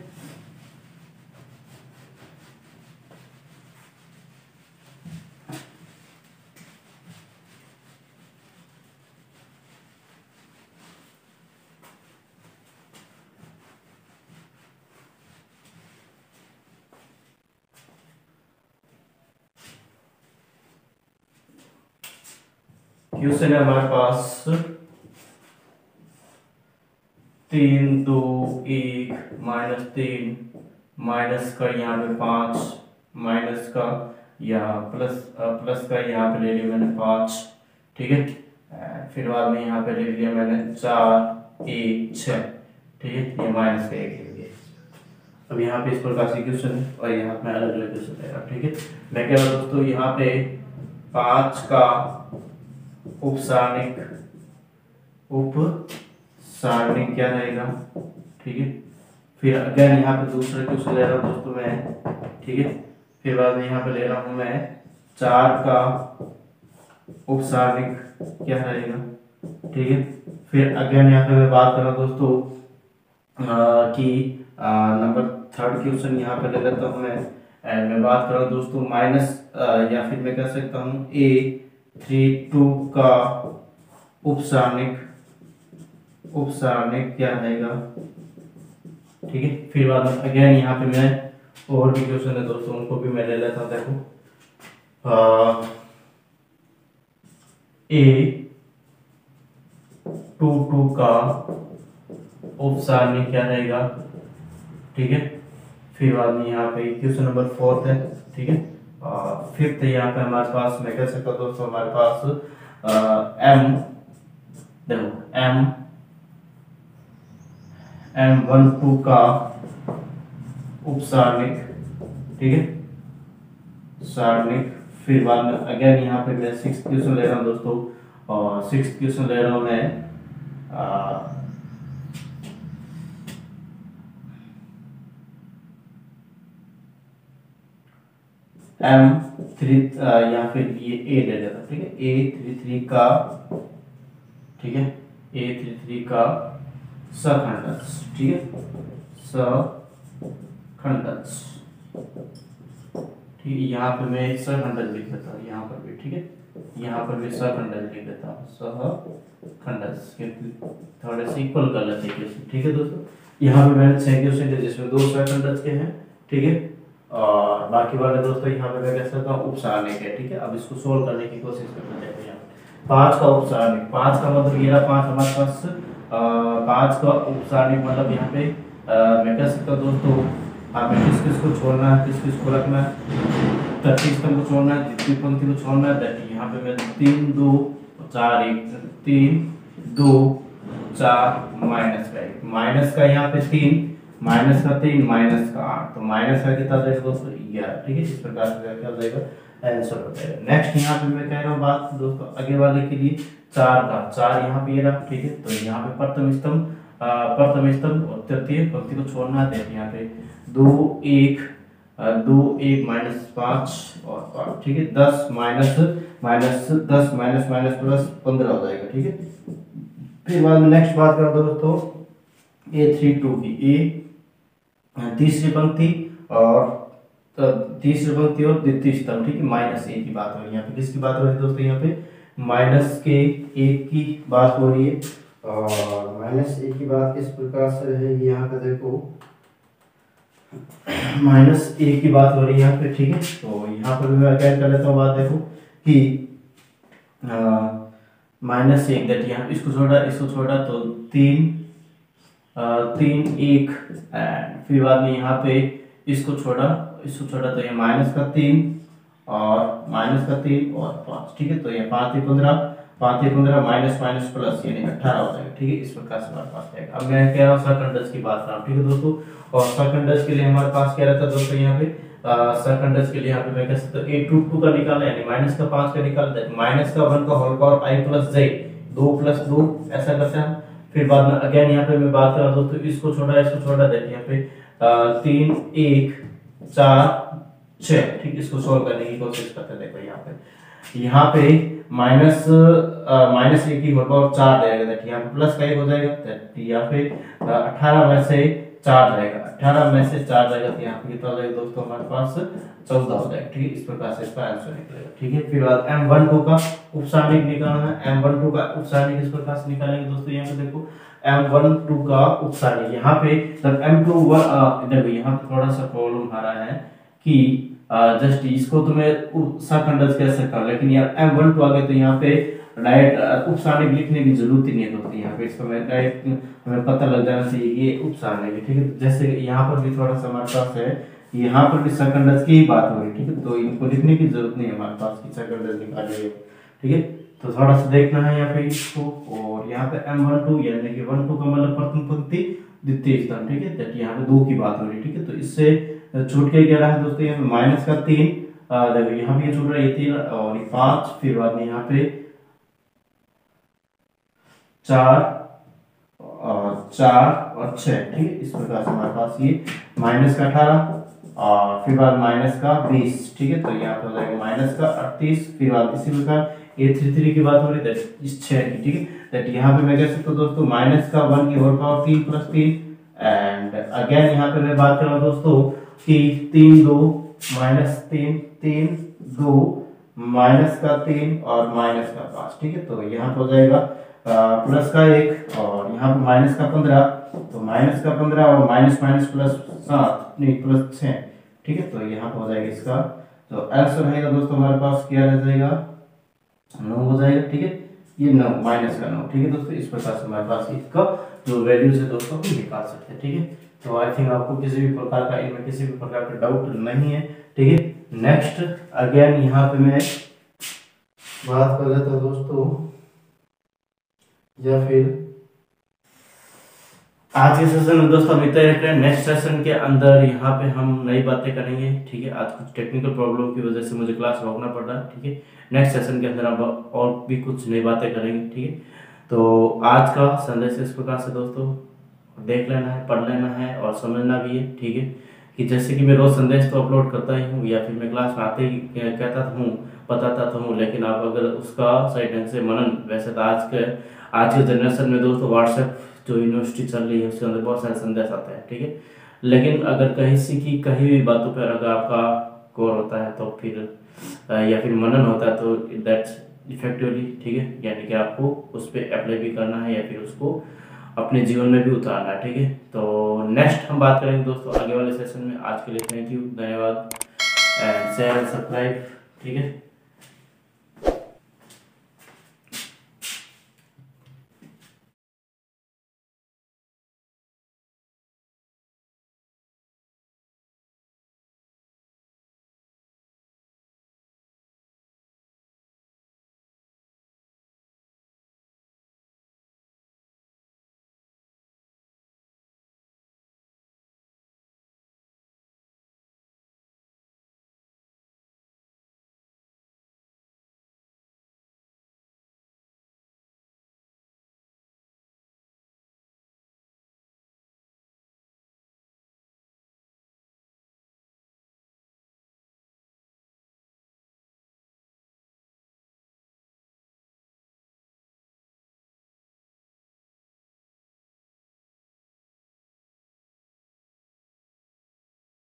क्वेश्चन है हमारे पास तीन दो एक माइनस तीन माइनस का यहाँ पे पाँच माइनस का यहाँ प्लस प्लस का यहाँ पे ले लिया मैंने पाँच। ठीक है, फिर बाद में यहाँ पे ले लिया मैंने चार एक छः। ठीक है, ये माइनस का एक ले लिया। अब यहाँ पे इस प्रकार से क्वेश्चन है और यहाँ पे अलग अलग क्वेश्चन है। ठीक है, मैं कह रहा हूँ दोस्तों यहाँ पे पाँच का उपसारणिक उपसारणिक क्या रहेगा। ठीक है, फिर अगर यहाँ पे दूसरा क्वेश्चन ले रहा हूँ दोस्तों मैं। ठीक है, फिर बाद में यहाँ पे ले रहा हूँ मैं चार का उपसारणिक क्या रहेगा। ठीक है, फिर अगेन यहाँ पे मैं बात कर रहा हूँ दोस्तों आ, कि नंबर थर्ड क्वेश्चन यहाँ पे ले लेता हूँ मैं, एंड मैं बात कर रहा हूँ दोस्तों माइनस या फिर मैं कह सकता हूँ ए थ्री टू का उपसारणिक उपसारणिक क्या रहेगा, ठीक है। फिर बाद में अगेन यहाँ पे मैं और भी क्वेश्चन है दोस्तों, उनको भी मैं ले लेता हूँ। देखो ए टू टू का उपसारणिक क्या रहेगा, ठीक है। फिर बाद में यहाँ पे क्वेश्चन नंबर फोर्थ है, ठीक है। फिफ्थ यहाँ पे हमारे पास मैं कह सकता हूँ दोस्तों, हमारे पास एम देखो एम एम वन टू का उपसारणिक, ठीक है, सारणिक। फिर बाद में अगेन यहाँ पे मैं सिक्स क्वेश्चन ले रहा हूँ दोस्तों, और सिक्स क्वेश्चन ले रहा हूँ मैं एम थ्री, या फिर ये ए ले लेता हूँ, ठीक है। ए थ्री थ्री का, ठीक है, ए थ्री थ्री का सखंडस, ठीक है, सखंडस, ठीक है। यहाँ पे मैं सखंडस लिख देता हूँ, यहाँ पर भी, ठीक है, यहाँ पर भी सखंडस लिख देता हूँ, सहखंडस, क्योंकि थोड़े से इक्वल कर लेते हैं, ठीक है दोस्तों। यहाँ पे मैंने छह क्वेश्चन है जिसमें दो सखंडस के हैं, ठीक है, और बाकी वाले दोस्तों यहाँ पे मैं कह सकता हूँ उपसारणिक है, ठीक है। अब इसको सोल्व करने की कोशिश करना चाहिए। यहाँ पांच का उपसारणिक, पांच का मतलब ये रहा पांच हमारे पास, पांच का उपसारणिक मतलब यहाँ पे आ, मैं कह सकता हूँ दोस्तों, हमें किस किस को छोड़ना है, किस किस को रखना है, तृतीय स्तंभ को छोड़ना है, द्वितीय पंक्ति को छोड़ना है। यहाँ पे मैं तीन दो चार एक, तीन दो चार माइनस का एक, माइनस का यहाँ पे तीन, माइनस का तीन, माइनस का आठ, तो माइनस का कितना जाएगा दोस्तों, ग्यारह, ठीक है। इस प्रकार से क्या जाएगा, आंसर हो जाएगा। नेक्स्ट यहाँ पे मैं कह रहा हूँ बात दोस्तों आगे वाले के लिए, चार का, चार यहाँ पे ये रहा, ठीक है। तो यहाँ पे प्रथम स्तंभ, प्रथम स्तंभ और तृतीय पंक्ति को छोड़ना है। यहाँ पे दो एक, दो एक माइनस पाँच और पाँच, ठीक है। दस माइनस माइनस दस माइनस माइनस प्लस पंद्रह हो जाएगा, ठीक है। फिर बाद में नेक्स्ट बात कर दो दोस्तों, ए थ्री टू की, ए तीसरी पंक्ति और तीसरी पंक्ति और द्वितीय स्तंभ, ठीक है, माइनस एक की बात हो रही है। यहाँ पे किसकी बात हो रही है दोस्तों, यहाँ पे माइनस के एक की बात हो रही है, और माइनस एक की बात इस प्रकार से रहेगी। यहाँ पे देखो माइनस एक की बात हो रही है यहाँ पे, ठीक है। तो यहाँ पर मैं क्या कर लेता हूँ बात, देखो कि माइनस एक, दैट यहाँ इसको छोड़ा इसको छोड़ा तो तीन, आ, तीन एक, एंड फिर बाद में यहाँ पे इसको छोड़ा इसको छोड़ा तो ये माइनस का तीन और माइनस का तीन और पाँच, ठीक है। तो ये पाँच ही पंद्रह, पाँच ही पंद्रह माइनस माइनस प्लस यानी अठारह हो जाएगा, ठीक है। इस प्रकार से हमारे पास आएगा। अब मैं कह रहा हूँ सखंडस की बात कर रहा हूँ, ठीक है दोस्तों। और सखंडस के लिए हमारे पास क्या रहता है दोस्तों, यहाँ पे सखंडस के लिए यहाँ पे मैं कह सकता हूँ ए टू टू का निकाला यानी माइनस का पाँच का निकाला, माइनस का वन का whole power I plus J, दो प्लस दो, ऐसा करते हैं। फिर बाद में अगेन यहाँ पे मैं बात कर रहा हूँ दोस्तों, इसको छोड़ा इसको छोड़ा देते यहाँ पे तीन एक चार छह, ठीक। इसको सोल्व करने की कोशिश करते हैं। देखो यहाँ पे यहाँ पे माइनस माइनस एक की होल पावर चार रहेगा, यहाँ पे प्लस का एक हो जाएगा, यहाँ पे अठारह में से चार रहेगा, अठारह में से चार रहेगा, तो यहाँ पे कितना हो जाएगा दोस्तों, हमारे पास चौदह हो जाएगा, ठीक है। इस प्रकार से इसका आंसर निकलेगा, ठीक है। फिर बाद एम वन टू का उपसारणिक निकालना है। एम वन टू का उपसारणिक इस प्रकार से निकालेंगे दोस्तों। यहाँ पे देखो एम वन टू का उपसारणिक, यहाँ पे जब एम टू वन, देखो यहाँ पे थोड़ा सा प्रॉब्लम आ रहा है कि जस्ट इसको तो मैं सखंडस कह सकता हूँ, लेकिन यार एम वन टू आ गए तो यहाँ पे डायरेक्ट उपसारणिक लिखने की जरूरत ही नहीं है दोस्तों। यहाँ पे इसको मैं डायरेक्ट हमें पता लग जाना चाहिए ये उपसारणिक है, ठीक है। जैसे यहाँ पर भी थोड़ा सा हमारे पास है, यहाँ पर भी सखंडस की ही बात हो रही है, ठीक है। तो इनको लिखने की जरूरत नहीं है हमारे पास कि सखंडस निकालिए, ठीक है। तो थोड़ा सा देखना है यहाँ पे इसको। और यहाँ पे एम वन टू यानी कि वन टू का मतलब प्रथम पंक्ति द्वितीय स्तंभ, ठीक है। दैट यहाँ पे दो की बात हो रही है, ठीक है। तो इससे छूट के क्या रहा है दोस्तों, यहाँ पे माइनस का तीन, देखो यहाँ पे छूट रहा है ये तीन और ये पांच, फिर बाद में यहाँ पे चार और चार और छह, ठीक है। इस प्रकार से हमारे पास ये माइनस का अठारह और फिर बाद माइनस का बीस, ठीक है। तो यहाँ पे हो जाएगा माइनस का अड़तीस, फिर बाद इसी प्रकार ए थ्री थ्री की बात हो रही है इस छह की, ठीक है। दैट यहाँ पे मैं कह सकता हूँ दोस्तों माइनस का वन की होल पावर तीन प्लस तीन, एंड अगेन यहाँ पे मैं बात कर रहा हूँ दोस्तों कि तीन दो माइनस तीन, तीन दो माइनस का तीन और माइनस का पांच, ठीक है। तो यहाँ पे हो जाएगा प्लस का एक और यहाँ पे माइनस का पंद्रह, तो माइनस का पंद्रह और माइनस माइनस प्लस सात नहीं प्लस छः, ठीक है। तो यहाँ पे हो जाएगा इसका तो आंसर रहेगा दोस्तों हमारे पास क्या रह जाएगा, नौ हो जाएगा, ठीक है। ये नौ माइनस का नौ, ठीक है दोस्तों। इस प्रकार से हमारे पास इसका जो वैल्यूज है दोस्तों हम निकाल सकते हैं, ठीक है। तो आई थिंक आपको किसी भी प्रकार का इनमें किसी भी प्रकार का डाउट नहीं है, ठीक है। नेक्स्ट अगेन यहाँ पे मैं बात कर लेता हूँ दोस्तों, या फिर आज के सेशन में दोस्तों हम इतना ही रख रहे हैं। नेक्स्ट सेशन के अंदर यहाँ पे हम नई बातें करेंगे, ठीक है। आज कुछ टेक्निकल प्रॉब्लम की वजह से मुझे क्लास रोकना पड़ रहा है, ठीक है। नेक्स्ट सेशन के अंदर हम और भी कुछ नई बातें करेंगे, ठीक है। तो आज का संदेश इस प्रकार से दोस्तों देख लेना है, पढ़ लेना है और समझना भी है, ठीक है। कि जैसे कि मैं रोज संदेश तो अपलोड करता ही हूँ या फिर मैं क्लास में आते ही कहता हूँ, बताता तो हूँ, लेकिन आप अगर उसका सही ढंग से मनन, वैसे तो आज के आज के जनरेशन में दोस्तों व्हाट्सएप जो यूनिवर्सिटी चल रही है उसके अंदर बहुत सारे संदेश आते हैं, ठीक है। लेकिन अगर कहीं से की कहीं भी बातों पर अगर आपका गौर होता है तो फिर या फिर मनन होता है तो दैट्स इफेक्टिवली, ठीक है। यानी कि आपको उस पर अप्लाई भी करना है या फिर उसको अपने जीवन में भी उतारना है, ठीक है। तो नेक्स्ट हम बात करेंगे दोस्तों आगे वाले सेशन में। आज के लिए थैंक यू, धन्यवाद एंड शेयर सब्सक्राइब, ठीक है।